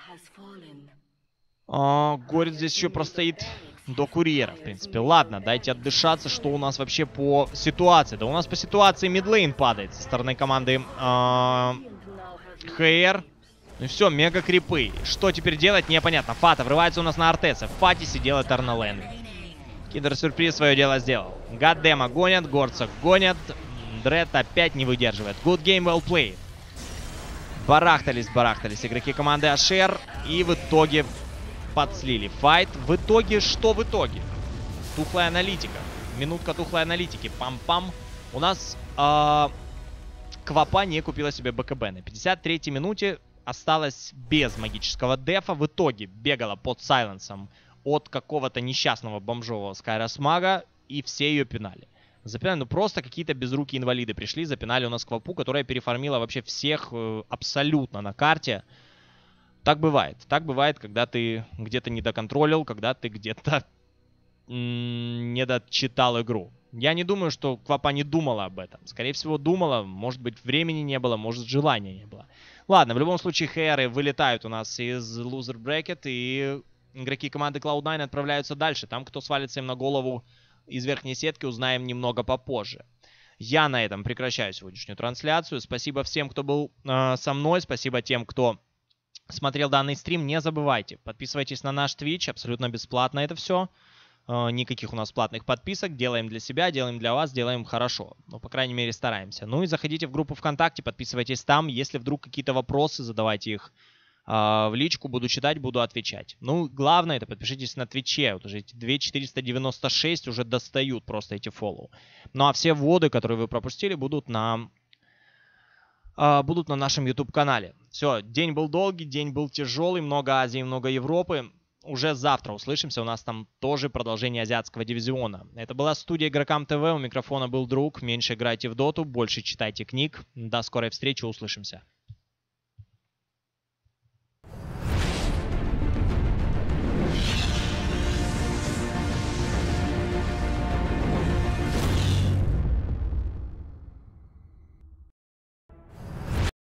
А, Горец здесь еще простоит до курьера, в принципе. Ладно, дайте отдышаться, что у нас вообще по ситуации. Да у нас по ситуации мидлейн падает со стороны команды а, эйч ар. Ну и все, мега крипы. Что теперь делать, непонятно. Фата врывается у нас на Артеса. В Фате сидел Eternal Envy. Кидер-сюрприз свое дело сделал. Гаддема гонят, Горца гонят. Дред опять не выдерживает. Good game, well played. Барахтались, барахтались игроки команды Ашер. И в итоге подслили файт. В итоге, что в итоге? Тухлая аналитика. Минутка тухлой аналитики. Пам-пам. У нас э, Квапа не купила себе БКБ. На пятьдесят третьей минуте осталась без магического дефа. В итоге бегала под сайленсом от какого-то несчастного бомжового Скайрос Мага. И все ее пинали. Запинали, ну просто какие-то безрукие инвалиды пришли. Запинали у нас Квапу, которая переформила вообще всех э, абсолютно на карте. Так бывает. Так бывает, когда ты где-то недоконтролил, когда ты где-то не дочитал игру. Я не думаю, что Квапа не думала об этом. Скорее всего, думала. Может быть, времени не было, может, желания не было. Ладно, в любом случае, эйч ар вылетают у нас из Loser Bracket, и игроки команды клауд найн отправляются дальше. Там, кто свалится им на голову из верхней сетки, узнаем немного попозже. Я на этом прекращаю сегодняшнюю трансляцию. Спасибо всем, кто был э, со мной. Спасибо тем, кто смотрел данный стрим. Не забывайте, подписывайтесь на наш Twitch, абсолютно бесплатно это все. Э, никаких у нас платных подписок. Делаем для себя, делаем для вас, делаем хорошо. Ну, по крайней мере, стараемся. Ну и заходите в группу ВКонтакте, подписывайтесь там. Если вдруг какие-то вопросы, задавайте их А, в личку буду читать, буду отвечать. Ну, главное, это подпишитесь на Твиче. Вот уже эти две тысячи четыреста девяносто шесть уже достают просто эти фоллоу. Ну, а все вводы, которые вы пропустили, будут на, а, будут на нашем YouTube-канале. Все, день был долгий, день был тяжелый. Много Азии, много Европы. Уже завтра услышимся. У нас там тоже продолжение азиатского дивизиона. Это была студия Игрокам ТВ. У микрофона был Друг. Меньше играйте в доту, больше читайте книг. До скорой встречи, услышимся.